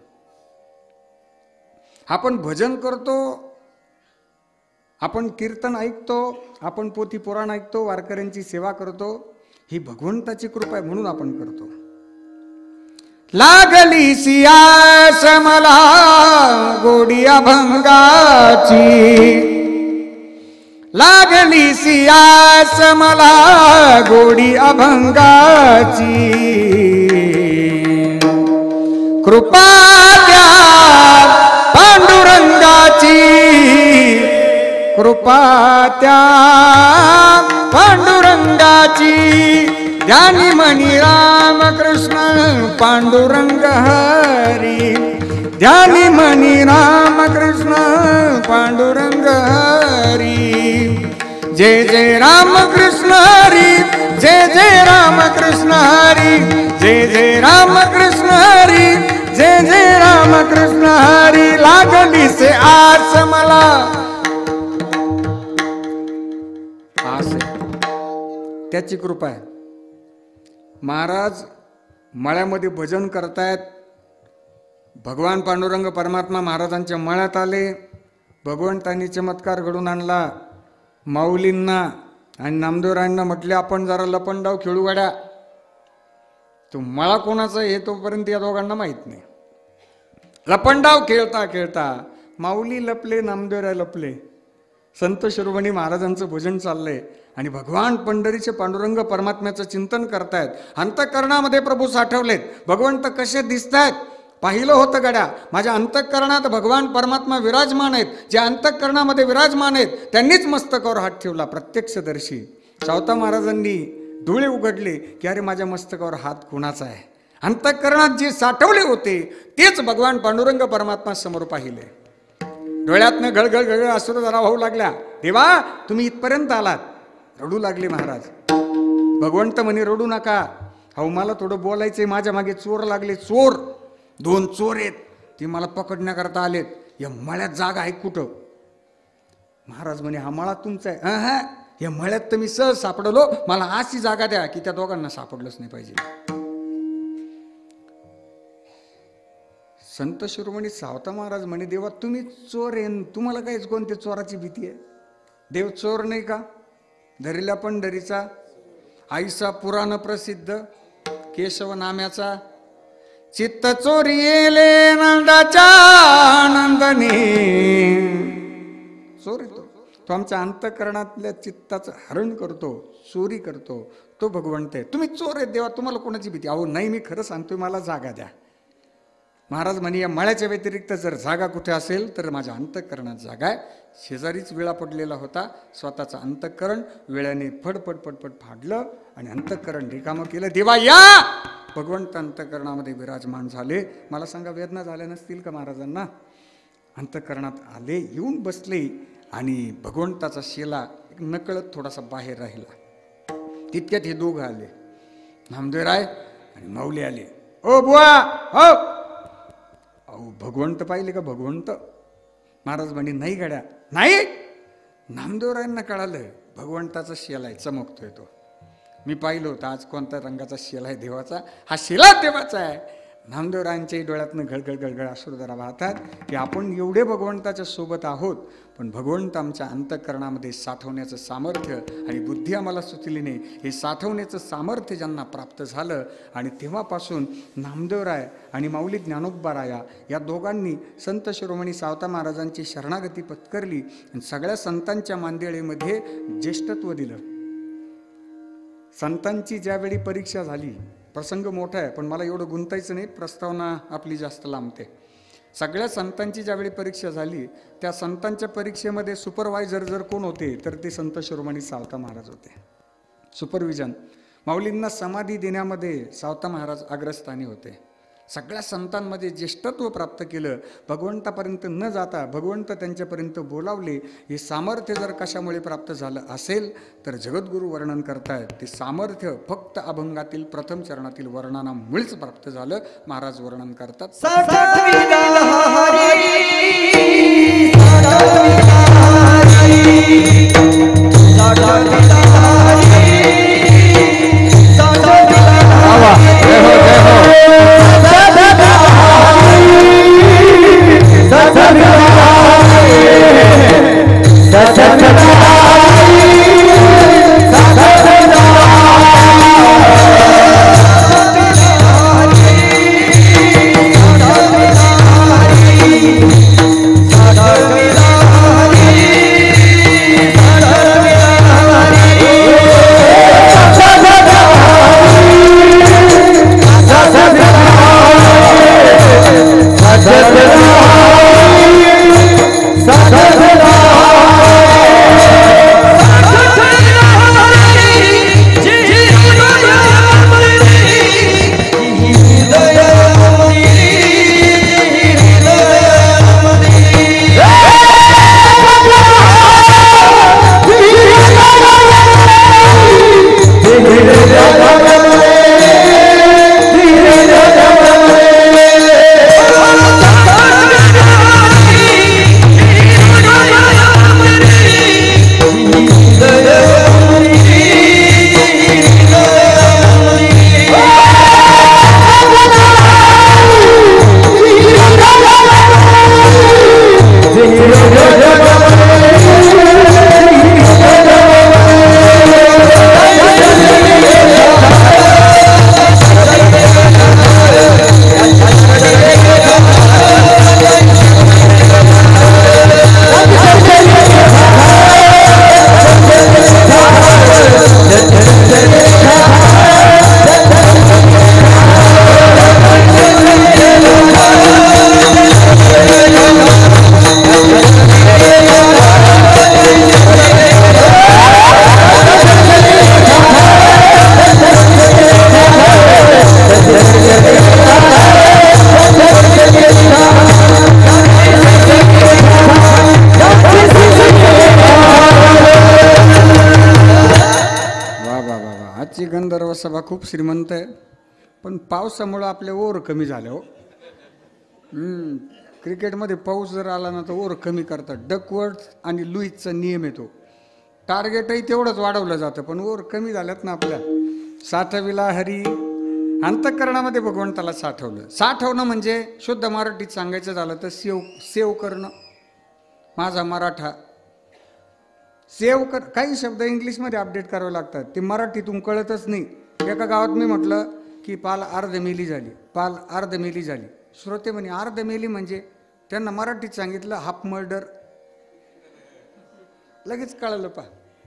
आपण भजन करतो, आपण कीर्तन ऐकतो, आपण पोथी पुराण ऐकतो, वारकऱ्यांची सेवा करतो, ही भगवंताची कृपा आहे म्हणून आपण करतो. लागली सियास मला गोडी अभंगाची, लागली सियास मला गोडी अभंगाची, कृपा त्या पांडुरंगाची, कृपा त्या पांडुरंगाची, ध्यानी मणी राम कृष्ण पांडुरंग हरी, ध्यानी मणी राम कृष्ण पांडुरंग हरी. जय जय राम कृष्ण हरी, जय जय राम कृष्ण हरी, जय जय राम कृष्ण हरी, जय जय राम कृष्ण हरी. लागली से आस मला, आस त्याची कृपा आहे. महाराज मळ्यामध्ये भजन करतायत, भगवान पांडुरंग परमात्मा महाराजांच्या मळ्यात आले. भगवंतांनी चमत्कार घडून आणला. माऊलींना आणि नामदेवरायांना म्हटले, आपण जरा लपंडाव खेळू गाड्या. तो मळा कोणाचा हे तोपर्यंत या दोघांना माहीत नाही. लपंडाव खेळता खेळता माऊली लपले, नामदेवराय लपले, संत शिरोमणी महाराजांचं भजन चाललंय आणि भगवान पंढरीचे पांडुरंग परमात्म्याचं चिंतन करतायत. अंतःकरणामध्ये प्रभू साठवलेत. भगवंत कसे दिसतायत पाहिलं होतं गड्या. माझ्या अंतःकरणात भगवान परमात्मा विराजमान आहेत. जे अंतःकरणामध्ये विराजमान आहेत त्यांनीच मस्तकावर हात ठेवला. प्रत्यक्षदर्शी सावता महाराजांनी डोळे उघडले की अरे माझ्या मस्तकावर हात कुणाचा आहे. अंतःकरणात जे साठवले होते तेच भगवान पांडुरंग परमात्मा समोर पाहिले. डोळ्यातनं गळगळ गळगळ अश्रू जरा वाहू लागल्या. देवा तुम्ही इथपर्यंत आलात. रडू लागले महाराज. भगवंत म्हणे रडू नका, अहो मला थोडं बोलायचंय. माझ्या मागे चोर लागले. चोर 2 चोर आहेत, ते मला पकडण्याकरता आलेत. या मळ्यात जागा आहे कुठं? महाराज म्हणे हा मळा तुमचा आहे. हा, या मळ्यात तर मी सहज सापडलो, मला अशी जागा द्या की त्या दोघांना सापडलंच नाही पाहिजे. संत शिरोमणी सावता महाराज म्हणे देवा तुम्ही चोर आहे, तुम्हाला काहीच कोणते चोराची भीती आहे? देव चोर नाही का? धरिला पंढरीचा आईसा पुराण प्रसिद्ध केशव नाम्याचा, चित्त चोरी येले नंदाच्या नंदनी. चोर येतो तो आमच्या अंतःकरणातल्या चित्ताचं हरण करतो, चोरी करतो, तो भगवंत आहे. तुम्ही चोर आहेत देवा, तुम्हाला कोणाची भीती? अहो नाही, मी खरं सांगतोय, मला जागा द्या. महाराज म्हणे या मळ्याच्या व्यतिरिक्त जर जागा कुठे असेल तर माझ्या अंतःकरणात जागा आहे. शेजारीच विळा पडलेला होता. स्वतःचं अंतःकरण वेळाने फडफड फडफड फाडलं आणि अंतःकरण रिकामं केलं. देवा या! भगवंत अंतःकरणामध्ये विराजमान झाले. मला सांगा वेदना झाल्या नसतील का महाराजांना? अंतःकरणात आले, येऊन बसले आणि भगवंताचा शेला नकळत थोडासा बाहेर राहिला. तितक्यात हे दोघं आले, नामदेवराय आणि माऊली आले. ओ बुवा, हो अहो भगवंत पाहिले का? भगवंत. महाराज म्हणे नाही गड्या, नाही. नामदेवरायांना कळालं भगवंताचा शेला आहे, चमकतोय तो. मी पाहिलं होतं आज कोणत्या रंगाचा शेला आहे देवाचा, हा शेला देवाचा आहे. नामदेवरायांच्याही डोळ्यातनं घळघळ घळघळ अश्रू जरा वाहतात की आपण एवढे भगवंताच्या सोबत आहोत, पण भगवंत आमच्या अंतःकरणामध्ये साठवण्याचं सामर्थ्य आणि बुद्धी आम्हाला सुचली नाही. हे साठवण्याचं सामर्थ्य ज्यांना प्राप्त झालं आणि तेव्हापासून नामदेवराय आणि माऊली ज्ञानोबाराया या दोघांनी संत शिरोमणी सावता महाराजांची शरणागती पत्करली आणि सगळ्या संतांच्या मांदियाळीमध्ये ज्येष्ठत्व दिलं. संतांची ज्यावेळी परीक्षा झाली, प्रसंग मोठा आहे पण मला एवढं गुंतायचं नाही, प्रस्तावना आपली जास्त लांबते. सगळ्या संतांची ज्यावेळी परीक्षा झाली त्या संतांच्या परीक्षेमध्ये सुपरवायझर जर कोण होते तर ते संत शिरोमणी सावता महाराज होते. सुपरविजन माऊलींना समाधी देण्यामध्ये सावता महाराज अग्रस्थानी होते. सगळ्या संतांमध्ये ज्येष्ठत्व प्राप्त केलं. भगवंतापर्यंत न जाता भगवंत त्यांच्यापर्यंत बोलावले. हे सामर्थ्य जर कशामुळे प्राप्त झालं असेल तर जगद्गुरू वर्णन करतायत, ते सामर्थ्य फक्त अभंगातील प्रथम चरणातील वर्णनामुळेच प्राप्त झालं. महाराज वर्णन करतात, सभा खूप श्रीमंत आहे पण पावसामुळे आपले ओव्हर कमी झाले. हो, क्रिकेटमध्ये पाऊस जर आला ना तर ओव्हर कमी करतात. डकवर्थ आणि लुईसचा नियम येतो, टार्गेटही तेवढंच वाढवलं जातं पण ओव्हर कमी झाल्यात ना आपल्या. साठविला हरी, अंतःकरणामध्ये भगवंताला साठवलं. साठवणं म्हणजे शुद्ध मराठीत सांगायचं झालं तर सेव करणं. माझा मराठा सेव कर, काही शब्द इंग्लिशमध्ये अपडेट करावे लागतात, ते मराठीतून कळतच नाही. एका गावात मी म्हटलं की पाल अर्ध मेली झाली, पाल अर्ध मेली झाली. श्रोते म्हणे अर्ध मेली म्हणजे, त्यांना मराठीत सांगितलं हाफ मर्डर, लगेच कळलं. पा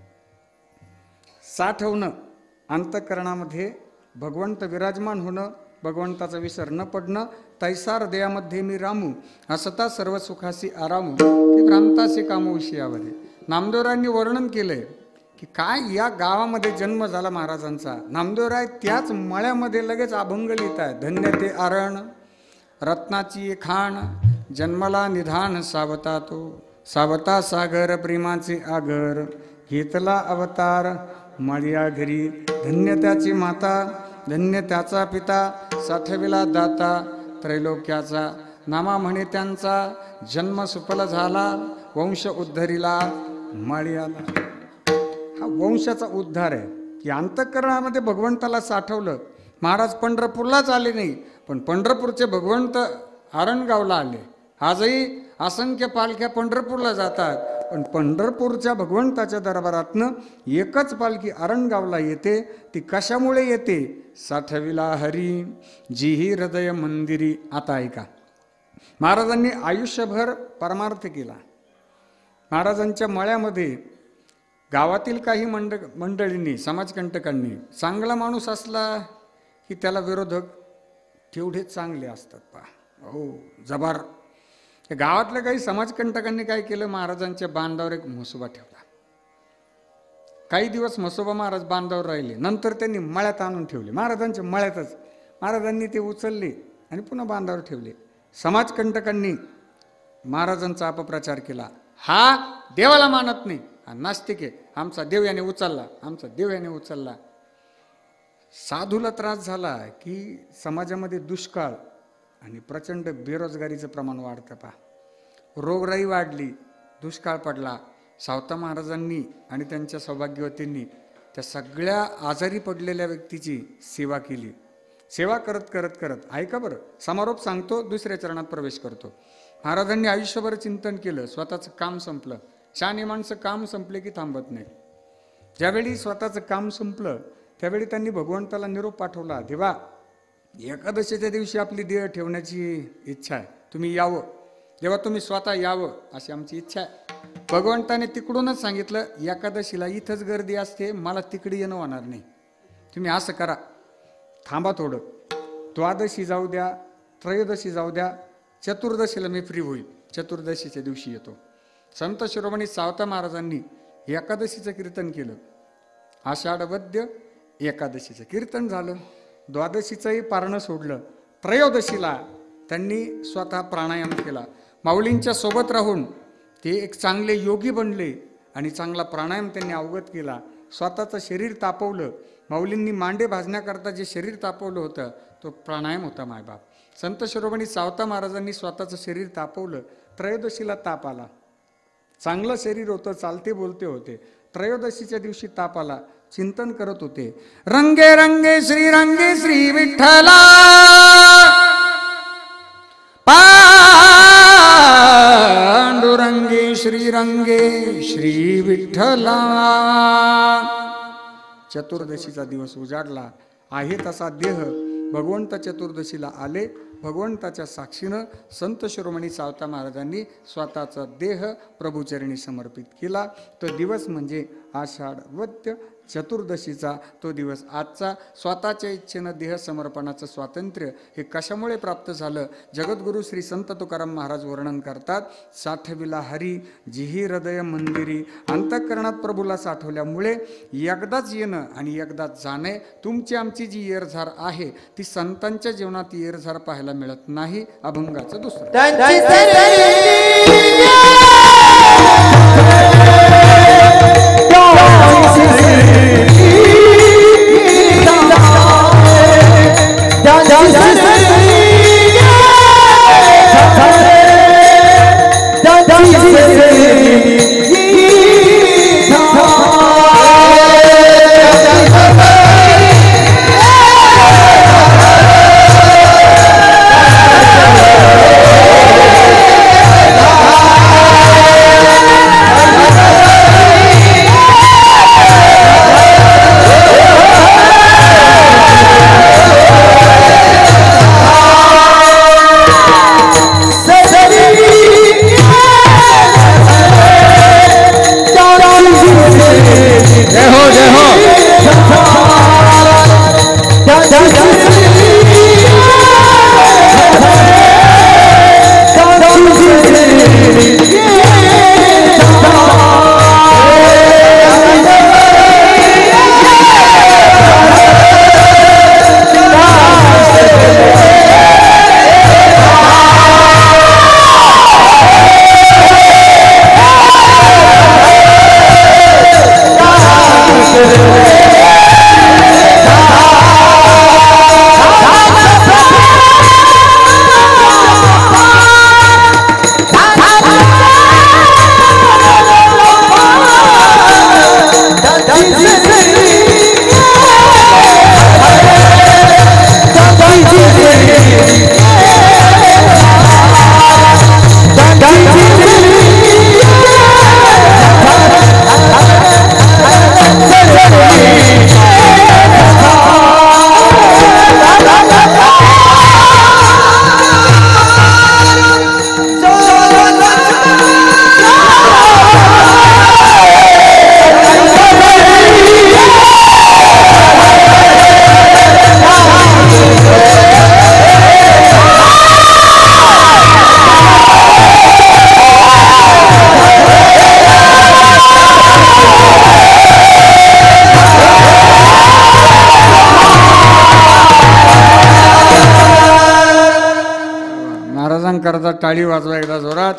साठवणं, अंतःकरणामध्ये भगवंत विराजमान होणं, भगवंताचा विसर न पडणं. तैसा हृदयामध्ये मी रामू, असता सर्व सुखासी आरामू, की भ्रांतासी कामविषयामध्ये. नामदेवरायांनी वर्णन केलंय की काय या गावामध्ये जन्म झाला महाराजांचा. नामदेवराय त्याच मळ्यामध्ये लगेच अभंग लिहित आहे. धन्य ते आरण, रत्नाची खाण, जन्मला निधान सावता तो, सावता सागर प्रेमाचे आगर, घेतला अवतार मळ्या घरी. धन्य त्याची माता, धन्य त्याचा पिता, साठविला दाता त्रैलोक्याचा. नामा म्हणे त्यांचा जन्म सुफल झाला, वंश उद्धरिला मळ्याला. हा वंशाचा उद्धार आहे. की अंतःकरणामध्ये भगवंताला साठवलं. महाराज पंढरपूरलाच आले नाही, पण पंढरपूरचे भगवंत आरणगावला आले. आजही असंख्य पालख्या पंढरपूरला जातात, पण पंढरपूरच्या भगवंताच्या दरबारातनं एकच पालखी आरणगावला येते. ती कशामुळे येते? साठविला हरी जीही हृदय मंदिरी. आता ऐका, महाराजांनी आयुष्यभर परमार्थ केला. महाराजांच्या मळ्यामध्ये गावातील काही मंडळींनी, समाजकंटकांनी, चांगला माणूस असला की त्याला विरोधक तेवढेच चांगले असतात. पहा हो जबार. गावातल्या काही समाजकंटकांनी काय केलं, महाराजांच्या बांधावर एक म्हसोबा ठेवला. काही दिवस म्हसोबा महाराज बांधावर राहिले, नंतर त्यांनी मळ्यात आणून ठेवले. महाराजांच्या मळ्यातच महाराजांनी ते उचलले आणि पुन्हा बांधावर ठेवले. समाजकंटकांनी महाराजांचा अपप्रचार केला. हा देवाला मानत नाही, हा नास्तिक आहे, आमचा देव याने उचलला, आमचा देव याने उचलला. साधूला त्रास झाला की समाजामध्ये दुष्काळ आणि प्रचंड बेरोजगारीचं प्रमाण वाढतं. पहा रोगराई वाढली, दुष्काळ पडला. सावता महाराजांनी आणि त्यांच्या सौभाग्यवतींनी त्या सगळ्या आजारी पडलेल्या व्यक्तीची सेवा केली. सेवा करत करत करत, ऐका बरं, समारोप सांगतो, दुसऱ्या चरणात प्रवेश करतो. महाराजांनी आयुष्यभर चिंतन केलं. स्वतःचं काम संपलं. शहाणी माणसं काम संपले की थांबत नाही. ज्यावेळी स्वतःचं काम संपलं त्यावेळी त्यांनी भगवंताला निरोप पाठवला, देवा एकादशीच्या दिवशी आपली देह ठेवण्याची इच्छा आहे, तुम्ही यावं. जेव्हा तुम्ही स्वतः यावं अशी आमची इच्छा आहे. भगवंताने तिकडूनच सांगितलं, एकादशीला इथंच गर्दी असते, मला तिकडे येणं होणार नाही, तुम्ही असं करा, थांबा थोडं, द्वादशी जाऊ द्या, त्रयोदशी जाऊ द्या, चतुर्दशीला मी फ्री होईल, चतुर्दशीच्या दिवशी येतो. संत शिरोमणी सावता महाराजांनी एकादशीचं कीर्तन केलं. आषाढ वद्य एकादशीचं कीर्तन झालं. द्वादशीचंही पारणं सोडलं. त्रयोदशीला त्यांनी स्वतः प्राणायाम केला. माऊलींच्या सोबत राहून ते एक चांगले योगी बनले आणि चांगला प्राणायाम त्यांनी अवगत केला. स्वतःचं शरीर तापवलं. माऊलींनी मांडे भाजण्याकरता जे शरीर तापवलं होतं तो प्राणायाम होता मायबाप. संत शिरोमणी सावता महाराजांनी स्वतःचं शरीर तापवलं. त्रयोदशीला ताप आला. चांगलं शरीर होतं, चालते बोलते होते. त्रयोदशीच्या दिवशी ताप आला. चिंतन करत होते, रंगे रंगे श्री विठ्ठला, पांडुरंगे श्री विठ्ठला. चतुर्दशीचा दिवस उजाडला. आहे तसा देह भगवंत चतुर्दशीला आले. भगवंताच्या साक्षीनं संत शिरोमणी सावता महाराजांनी स्वतःचा देह प्रभुचरणी समर्पित केला. तो दिवस म्हणजे आषाढ वद्य चतुर्दशीचा तो दिवस. आजचा स्वतःच्या इच्छेनं देह समर्पणाचं स्वातंत्र्य हे कशामुळे प्राप्त झालं? जगद्गुरु श्री संत तुकाराम महाराज वर्णन करतात, साठविला हरी जिही हृदय मंदिरी. अंतःकरणात प्रभूला साठवल्यामुळे एकदाच येणं आणि एकदाच जाणे. तुमची आमची जी येरझार आहे ती संतांच्या जीवनात येरझार पाहायला मिळत नाही. अभंगाचं दुसरं करतात. टाळी वाजवा एकदा जोरात.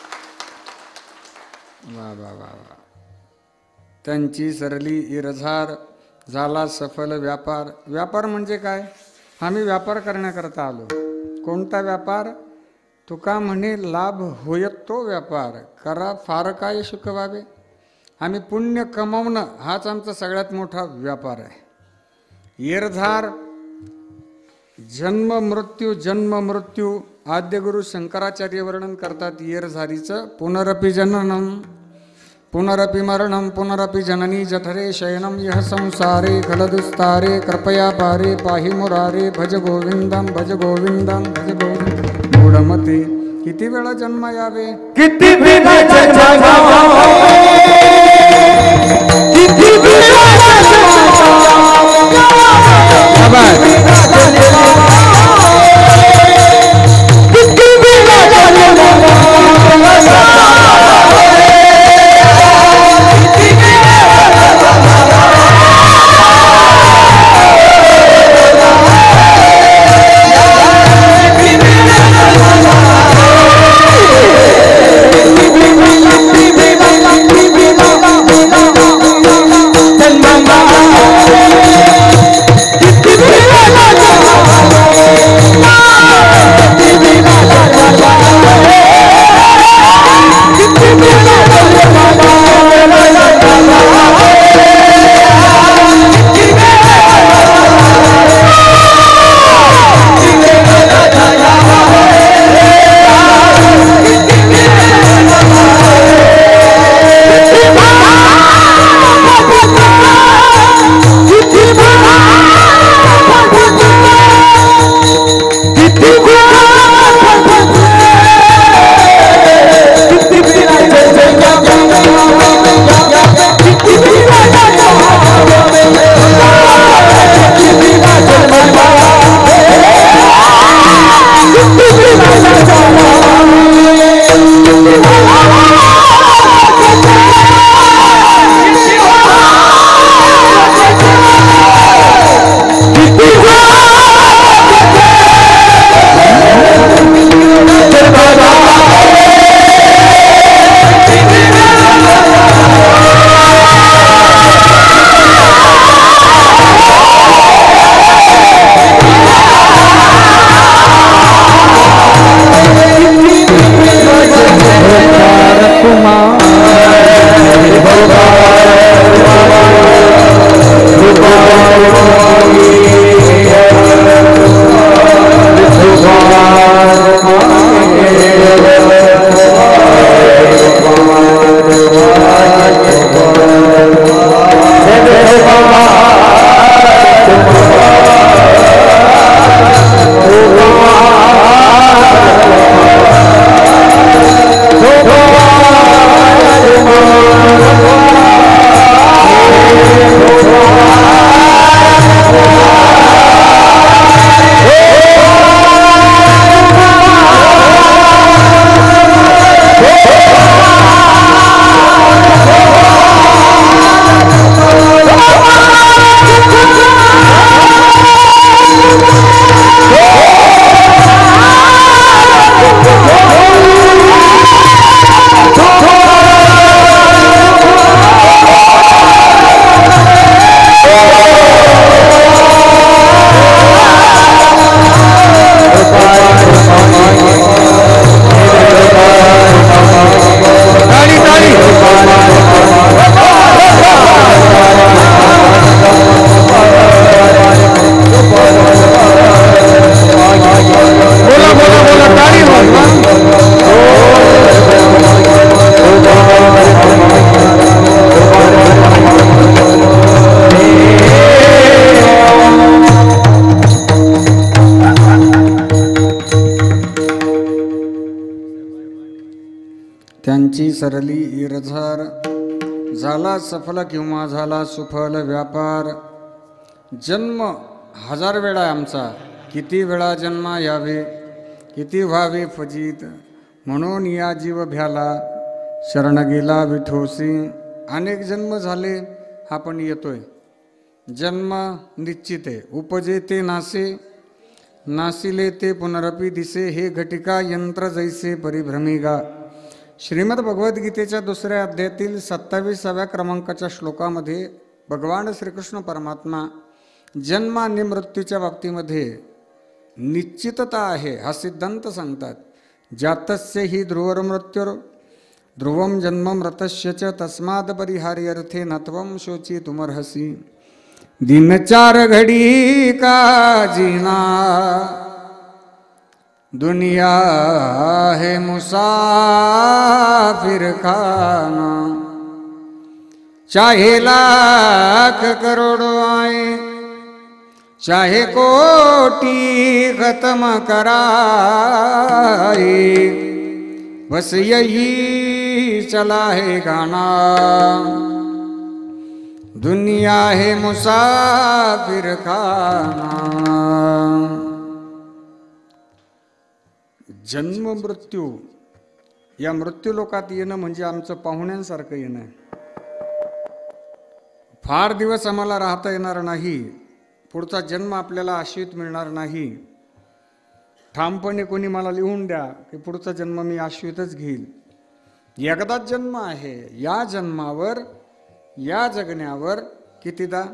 वा वा वा वा. त्यांची सरली इरझार झाला सफल व्यापार. व्यापार म्हणजे काय? आम्ही व्यापार करण्याकरता आलो. कोणता व्यापार? तुका म्हणे लाभ होयत तो व्यापार, करा फार काय शुकवावे. आम्ही पुण्य कमावणं हाच आमचा सगळ्यात मोठा व्यापार आहे. येरझार जन्म मृत्यू. आद्यगुरु शंकराचार्य वर्णन करतात येरझारीचं. पुनरपि जननम पुनरपि मरणम पुनरपि जननी जठरे शयनम यह संसारे खलदुस्तारे कृपया पारे पाहि मुरारे भज गोविंदम भज गोविंदम भज गोविंदम. मूढमते किती वेळा जन्म यावे, किती वेळा जन्म यावे, किती वेळा त्यांची सरली इरझार झाला सफल किंवा झाला सुफल व्यापार. जन्म 1000 वेळा आमचा, किती वेळा जन्मा यावे, किती व्हावे फजित. म्हणून या जीव भ्याला शरण गेला विठोसी. अनेक जन्म झाले आपण येतोय. जन्म निश्चित आहे, उपजे ते नासे. नासिले ते पुनरपी दिसे हे घटिका यंत्र जैसे परिभ्रमिगा. श्रीमद भगवद्गीतेच्या 2ऱ्या अध्यायातील 27व्या क्रमांकाच्या श्लोकामध्ये भगवान श्रीकृष्ण परमात्मा जन्म आणि मृत्यूच्या बाबतीमध्ये निश्चितता आहे हा सिद्धांत सांगतात. जातस्य ही ध्रुवमृत्युर ध्रुवम जन्म मृतस्य च तस्माद परिहार्यर्थे नत्वम शोची तुमर्हसी. दिन 4 घड़ी का जीना दुनिया है मुसाफिर खाना. चाहे लाख करोड़ आए चाहे कोटि खत्म कराए बस यही चला है गाना. दुनिया है मुसाफिर खाना. जन्म मृत्यू या मृत्यूलोकात येणं म्हणजे आमचं पाहुण्यांसारखं येणं. फार दिवस आम्हाला राहता येणार नाही. पुढचा जन्म आपल्याला आश्रित मिळणार नाही. ठामपणे कोणी मला लिहून द्या की पुढचा जन्म मी आश्रितच घेईल. एकदाच जन्म आहे. या जन्मावर या जगण्यावर कितीदा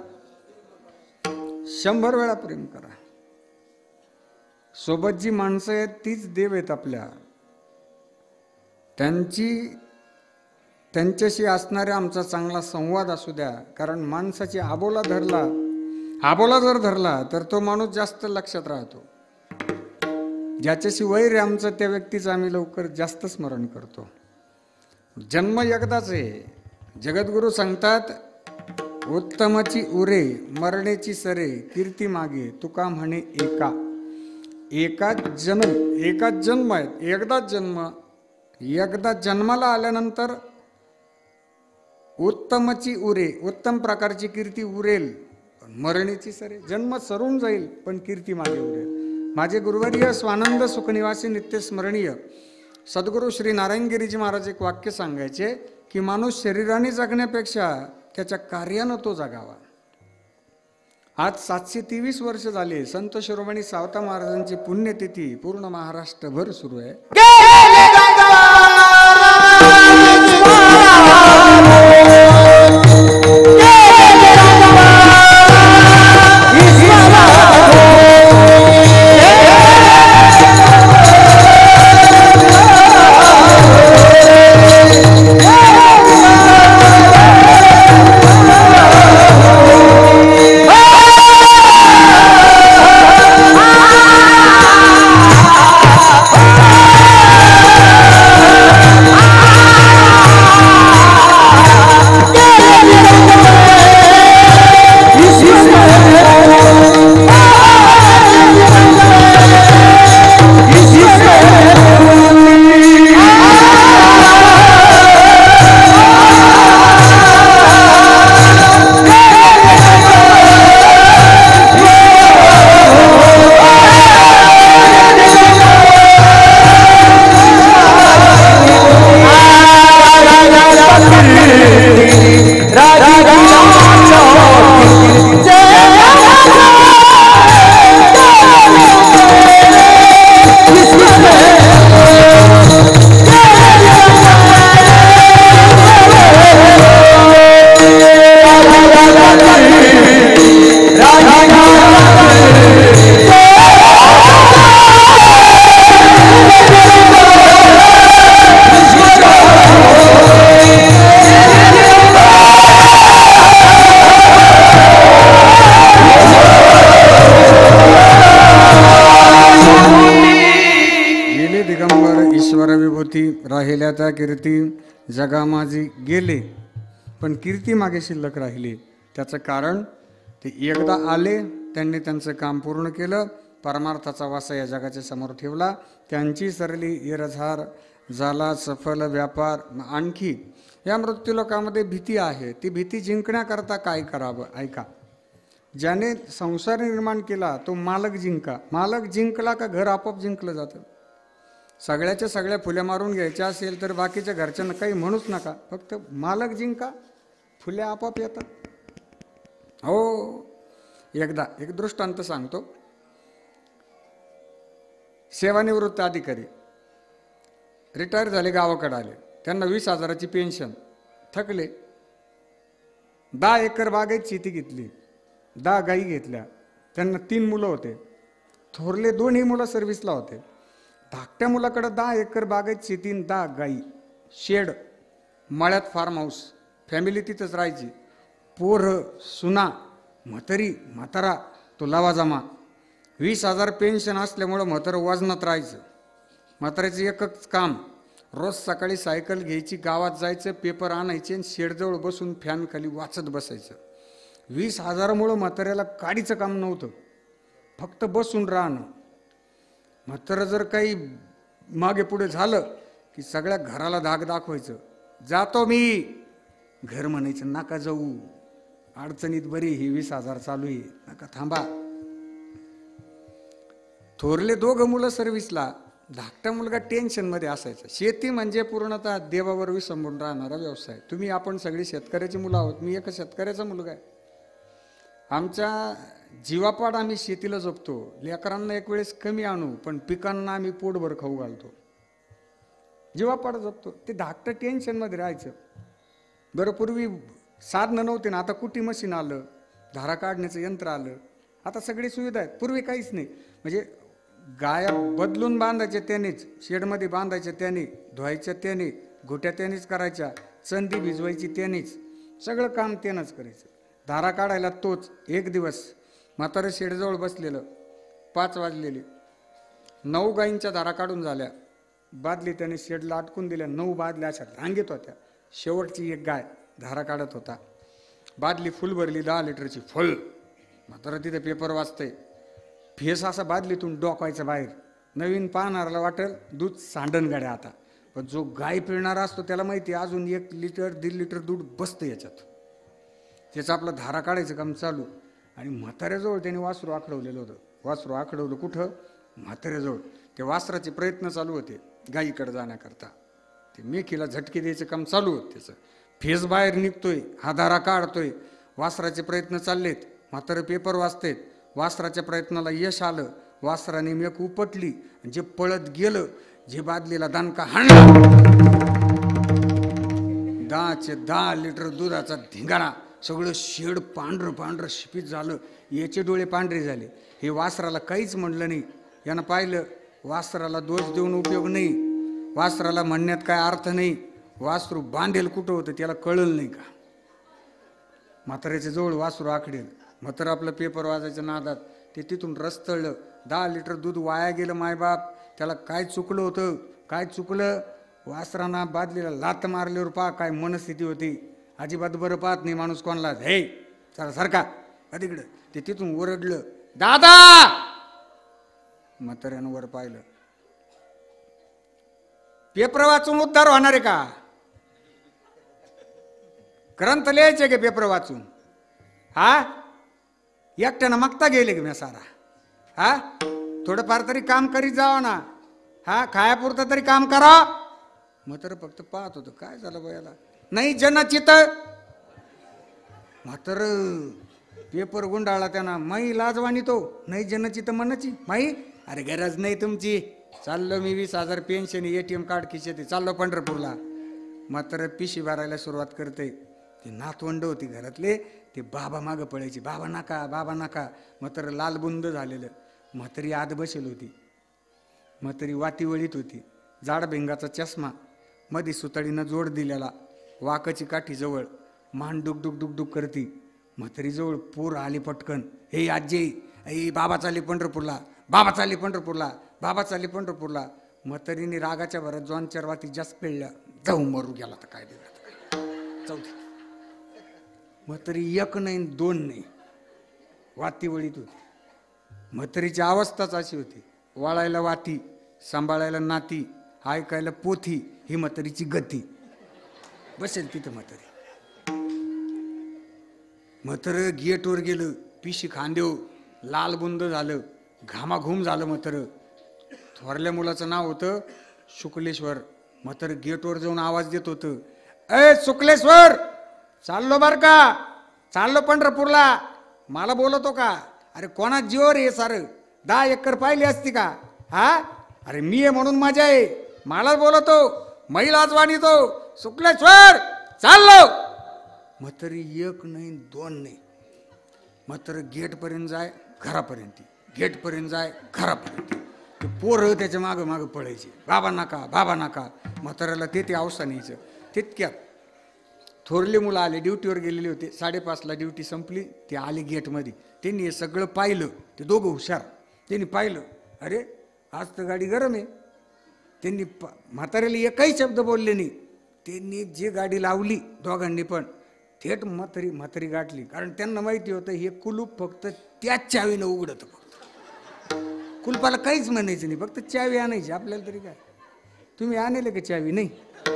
100 वेळा प्रेम करा. सोबत जी माणसं आहेत तीच देव आहेत आपल्या. त्यांच्याशी असणारा आमचा चांगला संवाद असू द्या. कारण माणसाची आबोला जर धरला तर तो माणूस जास्त लक्षात राहतो. ज्याच्याशी वैर आहे आमचं त्या व्यक्तीचं आम्ही लवकर जास्त स्मरण करतो. जन्म एकदाच आहे. जगद्गुरु सांगतात उत्तमची उरे मरणेची सरे कीर्ती मागे तुका म्हणे एका. एकाच जन्म आहे. एकदा जन्माला आल्यानंतर उत्तमची उरे उत्तम प्रकारची कीर्ती उरेल. मरणेची सरे जन्म सरून जाईल पण कीर्ती मागे उरेल. माझे गुरुवर्य स्वानंद सुखनिवासी नित्य स्मरणीय सद्गुरू श्री नारायणगिरीजी महाराज एक वाक्य सांगायचे की माणूस शरीराने जगण्यापेक्षा त्याच्या कार्यानं तो जगावा. आज 723 वर्ष झाले संत शिरोमणी सावता महाराजांची पुण्यतिथी पूर्ण महाराष्ट्रभर सुरू आहे. राहिल्या त्या कीर्ती जगामाजी गेले पण कीर्ती मागे शिल्लक राहिली. त्याचं कारण ते एकदा आले त्यांनी त्यांचं काम पूर्ण केलं. परमार्थाचा वासा या जगाच्या समोर ठेवला. त्यांची सरली इरझार झाला सफल व्यापार. आणखी या मृत्यूलोकामध्ये भीती आहे. ती भीती जिंकण्याकरता काय करावं ऐका. ज्याने संसार निर्माण केला तो मालक जिंकला का घर आपोआप जिंकलं जातं. सगळ्याच्या सगळ्या फुल्या मारून घ्यायच्या असेल तर बाकीच्या घरच्यांना काही म्हणूच नका. फक्त मालक जिंका फुल्या आपोआप येतात. हो एकदा एक दृष्टांत सांगतो. सेवानिवृत्त अधिकारी रिटायर झाले, गावाकडे आले, त्यांना 20,000ची पेन्शन, थकले. 10 एकर बागेत शेती घेतली, 10 गाई घेतल्या. त्यांना 3 मुलं होते. थोरले 2ही मुलं सर्व्हिसला होते. धाकट्या मुलाकडे 10 एकर बागेत शेती, 10 गाई, शेड, मळ्यात फार्म हाऊस, फॅमिली तिथंच राहायची. पोरं, सुना, म्हातारी, म्हातारा, तो लवाजमा. 20,000 पेन्शन असल्यामुळं म्हातारं वजनात राहायचं. म्हाताऱ्याचं एकच काम, रोज सकाळी सायकल घ्यायची, गावात जायचं, पेपर आणायचे आणि शेडजवळ बसून फॅन खाली वाचत बसायचं. 20,000मुळं म्हाताऱ्याला काडीचं काम नव्हतं, फक्त बसून राहणं. म्हातारं जर काही मागे पुढे झालं की सगळ्या घराला धाक दाखवायचं, जातो मी. घर म्हणायचं नका जाऊ, अडचणीत बरी ही 20,000 चालू आहे, नका थांबा. थोरले 2 मुलं सर्व्हिसला, धाकटा मुलगा टेन्शनमध्ये असायचा. शेती म्हणजे पूर्णतः देवावर विसंबून राहणारा व्यवसाय. तुम्ही आपण सगळी शेतकऱ्याची मुलं आहोत, मी एका शेतकऱ्याचा मुलगा आहे. आमच्या जीवापाड आम्ही शेतीला जपतो. लेकरांना एक वेळेस कमी आणू, पण पिकांना आम्ही पोटभर खाऊ घालतो, जीवापाड जपतो. ते धाकटं टेन्शनमध्ये राहायचं. बरं, पूर्वी साधनं नव्हते ना, आता कुटी मशीन आलं, धारा काढण्याचं यंत्र आलं, आता सगळी सुविधा आहेत. पूर्वी काहीच नाही. म्हणजे गाया बदलून बांधायच्या त्यानेच, शेडमध्ये बांधायच्या त्याने, धुवायच्या त्याने, घोट्या त्यानेच करायच्या, चंदी भिजवायची त्यानेच, सगळं काम त्यानंच करायचं. धारा काढायला तोच. एक दिवस म्हातारं शेडजवळ बसलेलं, 5 वाजलेले, 9 गायींच्या धारा काढून झाल्या. बादली त्याने शेडला अटकून दिल्या. 9 बादल्या अशा रांगेत होत्या. शेवटची एक गाय धारा काढत होता. बादली फुल भरली, 10 लिटरची फुल. म्हातारं तिथे पेपर वाचतंय. फेस असा बादलीतून डोकायचं बाहेर. नवीन पाहणाऱ्याला वाटेल दूध सांडण गाड्या आता, पण जो गाय पिळणारा असतो त्याला माहिती अजून 1 लिटर 1.5 लिटर दूध बसतं याच्यात. त्याचं आपलं धारा काढायचं काम चालू. आणि म्हाताऱ्याजवळ त्याने वासरू आखडवलेलं होतं. वासरू आखडवलं कुठं? म्हाताऱ्याजवळ. ते वासराचे प्रयत्न चालू होते गायीकडे जाण्याकरता. ते मेखीला झटके द्यायचं काम चालू होतं त्याचं. फेस बाहेर निघतोय, हा धारा काढतोय, वासराचे प्रयत्न चाललेत. म्हातारं पेपर वाचतेत. वासराच्या प्रयत्नाला यश आलं. वासराने मेक उपटली. जे पळत गेलं, जे बादलीला दानका हाणला, 10 लिटर दुधाचा धिंगाणा. सगळं शेड पांढरं पांढरं शिपीत झालं. याचे डोळे पांढरे झाले. हे वासराला काहीच म्हणलं नाही. यानं पाहिलं, वासराला दोष देऊन उपयोग नाही, वासराला म्हणण्यात काय अर्थ नाही. वासरू बांधेल कुठं होतं त्याला कळलं नाही का? म्हाताऱ्याच्या जवळ वासरू आखडेल. म्हातारं आपलं पेपर वाजायच्या नादात ते तिथून रस्तळलं. 10 लिटर दूध वाया गेलं. मायबाप, त्याला काय चुकलं होतं? काय चुकलं? वासरांना बादलीला लात मारल्यावर पहा काय मनस्थिती होती. अजिबात बरं पाहत नाही माणूस कोणाला. हे चला सारखा तिकडं. ते तिथून ओरडलं, दादा. म्हाताऱ्यानं वर पाहिलं. पेपर वाचून उद्धार होणार आहे का? ग्रंथ लिहायचे गे पेपर वाचून? हा, एकट्यानं मागता गेले गे मी सारा. हा, थोडंफार तरी काम करीत जावं ना. हा, खायापुरतं तरी काम करा. म्हातारं फक्त पाहत होतं. काय झालं बयाला? नाही जनचित. म्हातारं पेपर गुंडाळला त्यांना. माई लाजवानी तो. नाही जनचित म्हणाची. माई, अरे गरज नाही तुमची. चाललो मी 20,000 पेन्शन, ATM कार्ड खिशात, चाललो पंढरपूरला. मात्र पिशी भरायला सुरुवात करते. ते नातवंड होती घरातले, ते बाबा मागं पळायचे. बाबा नका, बाबा नका. मात्र लालबुंद झालेलं. म्हातारी आत बसेल होती. म्हातारी वाती वळीत होती. जाड भिंगाचा चष्मा, मध्ये सुतळीनं जोड दिलेला, वाकाची काठी जवळ, मान डुक डुक डुक डुक करती. म्हातारी जवळ पोर आली पटकन. हे आजी, आई बाबा चालली पंढरपूरला, बाबा चालली पंढरपूरला, बाबा चालली पंढरपूरला. म्हातारीने रागाच्या भरात 2-4 वाती जास्त पेळल्या. जाऊ मरू गेला तर काय देणार, जाऊ दे. म्हातारी 1 नाही 2 नाही, वाती वळीत होती. म्हातारीची अवस्थाच अशी होती. वाळायला वाती, सांभाळायला नाती, ऐकायला पोथी, ही म्हातारीची गती. बसेल तिथं म्हातारी. म्हातारं गेटवर गेलं. पिशी खांदेव, लालबुंद झालं, घामाघूम झालं. म्हातारं, थोरल्या मुलाचं नाव होतं शुक्लेश्वर. म्हातारं गेटवर जाऊन आवाज देत होतं, ए शुक्लेश्वर, चाललो बर का, चाललो पंढरपूरला. मला बोलवतो का? अरे कोणा जीवर हे सारं? 10 एकर पाहिली असती का? हा, अरे मी आहे म्हणून मजा आहे, मला बोलतो महिला वाणीतो शुक्लेश्वर चाललो. म्हातारी एक नाही दोन नाही, मात्र गेटपर्यंत जाय घरापर्यंत, गेटपर्यंत जाय घरापर्यंत. ते पोरं त्याच्या मागं मागं पळायचे, बाबा नका बाबा नका. म्हाताऱ्याला ते अवस्था न्यायचं. तितक्यात थोरले मुलं आले, ड्युटीवर गेलेले होते. 5:30ला ड्युटी संपली, ते आले गेटमध्ये. त्यांनी हे सगळं पाहिलं. ते दोघं हुशार, त्यांनी पाहिलं अरे आज तर गाडी गरम आहे. त्यांनी म्हाताऱ्याला एकही शब्द बोलले नाही. त्यांनी जी गाडी लावली दोघांनी पण थेट म्हातारी गाठली. कारण त्यांना माहिती होतं हे कुलूप फक्त त्याच चावीनं उघडतं. फक्त कुलपाला काहीच म्हणायचं नाही, फक्त चावी आणायची. आपल्याला तरी काय, तुम्ही आणले का चावी? नाही.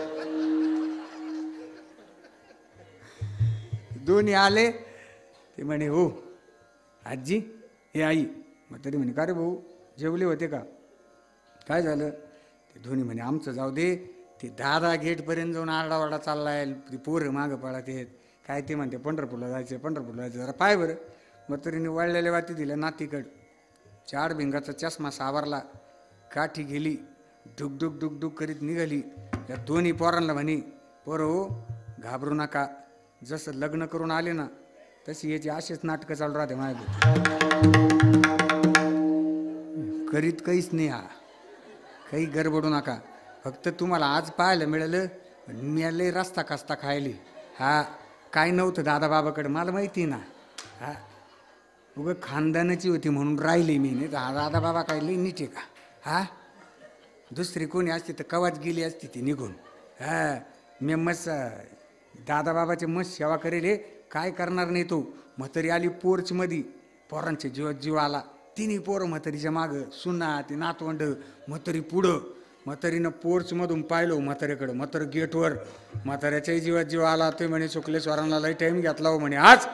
दोन्ही आले. ते म्हणे हो आजी हे आई. म्हातारी म्हणे का रे भाऊ जेवले होते का? काय झालं? ते दोन्ही म्हणे आमचं जाऊ दे, ते दादा गेटपर्यंत जाऊन आरडावाडा चाललाय, ते पोरं मागं पळत आहेत. काय ते म्हणते पंढरपूरला जायचं, पंढरपूरला जायचं. जरा पाय बरं. म्हातारीने वळलेल्या वाती दिल्या नातीकड. 4 भिंगाचा चष्मा सावरला, काठी गेली, डुक डुक डुक डुक करीत निघाली. या दोन्ही पोरांना म्हणे पोरं हो घाबरू नका, जसं लग्न करून आले ना तशी याची असेच नाटकं चालू राहते माझ्या. करीत काहीच नाही, हा काही गडबडू नका. फक्त तुम्हाला आज पाहायला मिळालं, मी लय रस्ता कस्ता खायली. हा काय नव्हतं दादा बाबाकडे, मला माहिती ना. हा उगं खानदानाची होती म्हणून राहिली मी, नाही दादा बाबा काय लई नीट आहे का? हा दुसरी कोणी असती तर कवाच गेली असती ती निघून. हा मी मस्त दादा बाबाचे मस्त सेवा करेल. हे काय करणार नाही तो. म्हातारी आली पोर्चमध्ये, पोरांच्या जीवात जीव आला. तिन्ही पोरं म्हातारीच्या मागं, सुना ते नातवंड, म्हातारी पुढं. म्हातारीनं पोर्चमधून पाहिलं म्हाताऱ्याकडं, म्हातारं गेटवर. म्हाताऱ्याच्याही जीवात जीव आला. ते म्हणे शुक्लेश्वरांना लई टाईम घेतला हो म्हणे आज.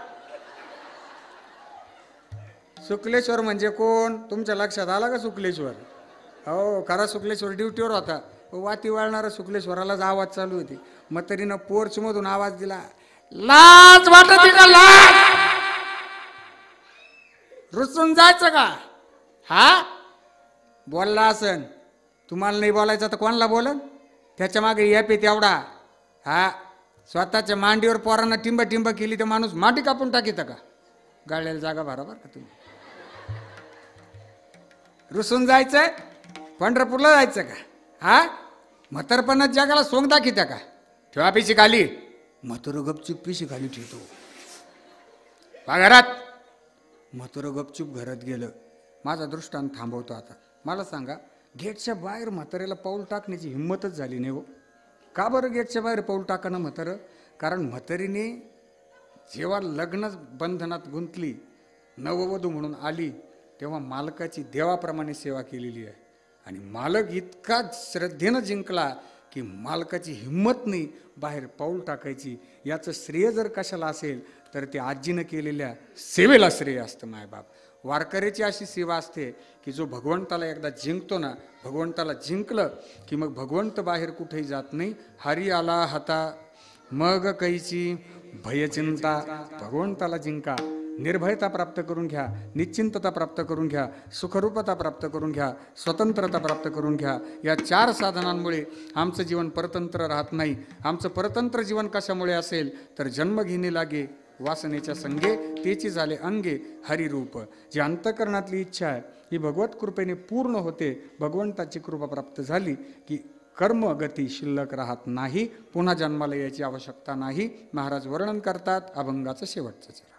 शुक्लेश्वर म्हणजे कोण तुमच्या लक्षात आला का? शुक्लेश्वर हो खरा शुक्लेश्वर ड्युटीवर होता. वाती वाळणारा शुक्लेश्वरालाच आवाज चालू होती. म्हातारीनं पोर्चमधून आवाज दिला, लाज वाटते का? लाज रुसून जायचं का? हा बोलला असन, तुम्हाला नाही बोलायचं तर कोणाला बोलन? त्याच्या मागे यापे तेवढा. हा स्वतःच्या मांडीवर पोरांना टिंब टिंब केली तर माणूस माटी कापून टाकीत का? गाळ्याला जागा बरोबर का तुम्ही? रुसून जायचंय, पंढरपूरला जायचं का? हा म्हातारपणात जगाला सोंग दाखित्या का? ठेवा पिशी खाली. म्हातारं गपचूप पिशी खाली ठेवतो घरात. म्हातारं गपचूप घरात गेलं. माझा दृष्टांत थांबवतो आता. मला सांगा गेटच्या बाहेर म्हाताऱ्याला पाऊल टाकण्याची हिंमतच झाली नाही हो. का बरं गेटच्या बाहेर पाऊल टाकणं म्हातारं? कारण म्हातारीने जेव्हा लग्न बंधनात गुंतली, नववधू म्हणून आली, तेव्हा मालकाची देवाप्रमाणे सेवा केलेली आहे. आणि मालक इतका श्रद्धेनं जिंकला की मालकाची हिंमत नाही बाहेर पाऊल टाकायची. याचं श्रेय जर कशाला असेल तर ते आजीनं केलेल्या सेवेला श्रेय असतं. मायबाप वारकऱ्याची अशी सेवा असते की जो भगवंताला एकदा जिंकतो ना, भगवंताला जिंकलं की मग भगवंत बाहेर कुठेही जात नाही. हरी आला हाता मग कैची भयचिंता. भगवंताला जिंका, निर्भयता प्राप्त करून घ्या, निश्चिंतता प्राप्त करून घ्या, सुखरूपता प्राप्त करून घ्या, स्वतंत्रता प्राप्त करून घ्या. या 4 साधनांमुळे आमचं जीवन परतंत्र राहत नाही. आमचं परतंत्र जीवन कशामुळे असेल तर जन्म घेणे लागे वासनेच्या संगे, तेची झाले अंगे हरिरूप. जी अंतकरणातली इच्छा आहे ही भगवत कृपेने पूर्ण होते. भगवंताची कृपा प्राप्त झाली की कर्म गती शिल्लक राहत नाही, पुन्हा जन्माला यायची आवश्यकता नाही. महाराज वर्णन करतात अभंगाचं शेवटचं चरण.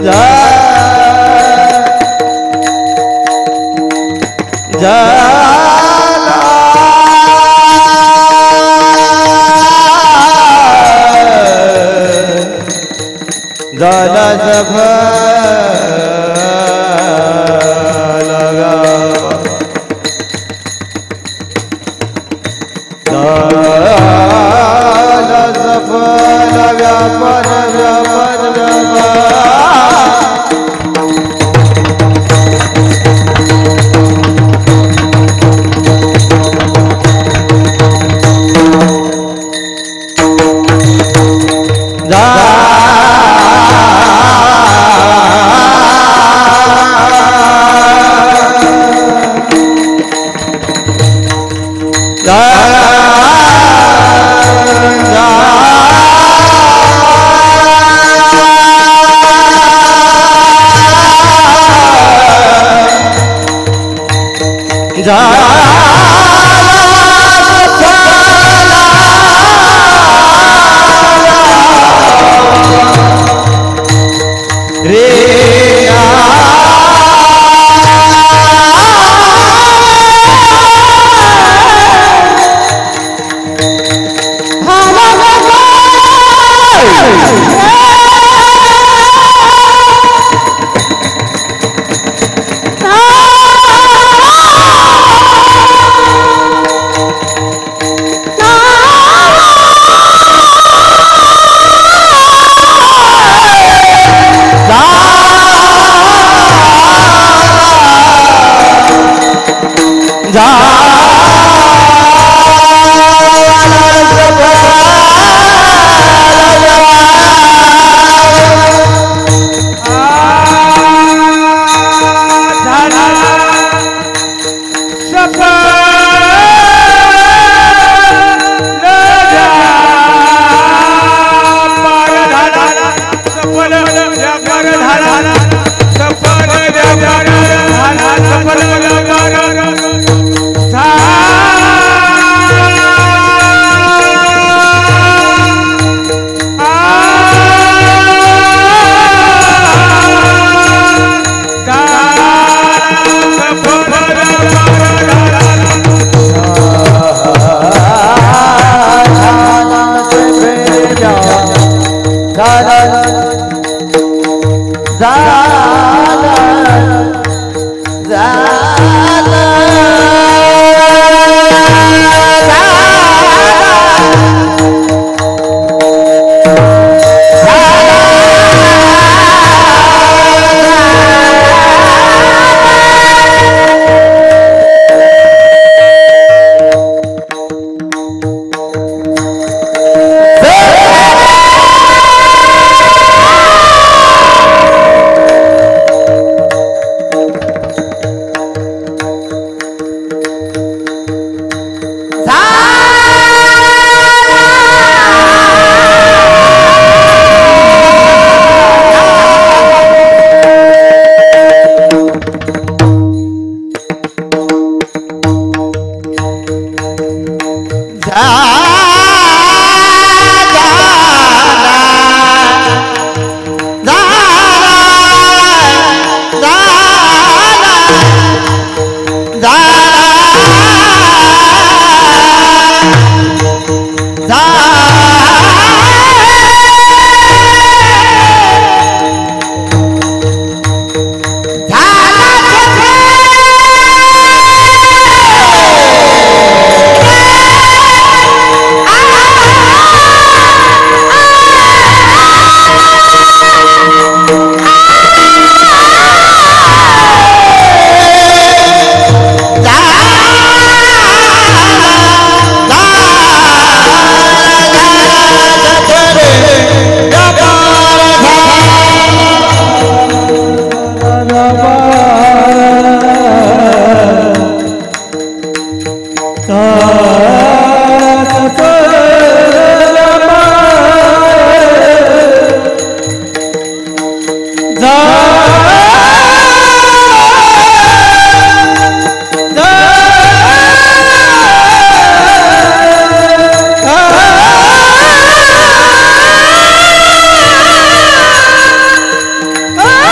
Ah!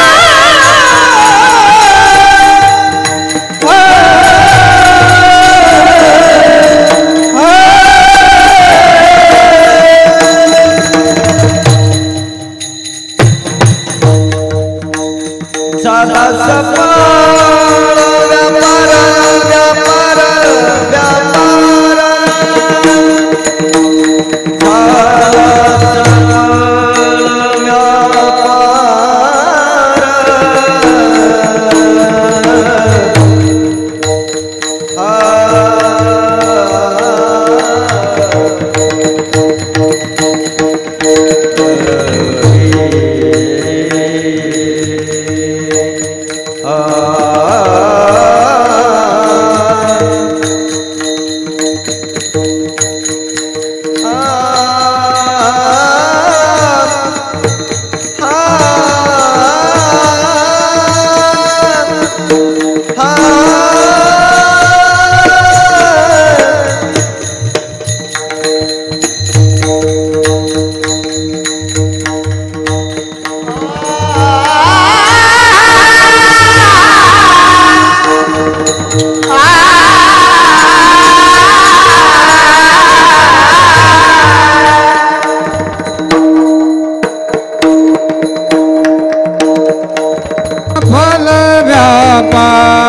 साधा सफळ व्यापार व्यापार व्यापार फल व्यापार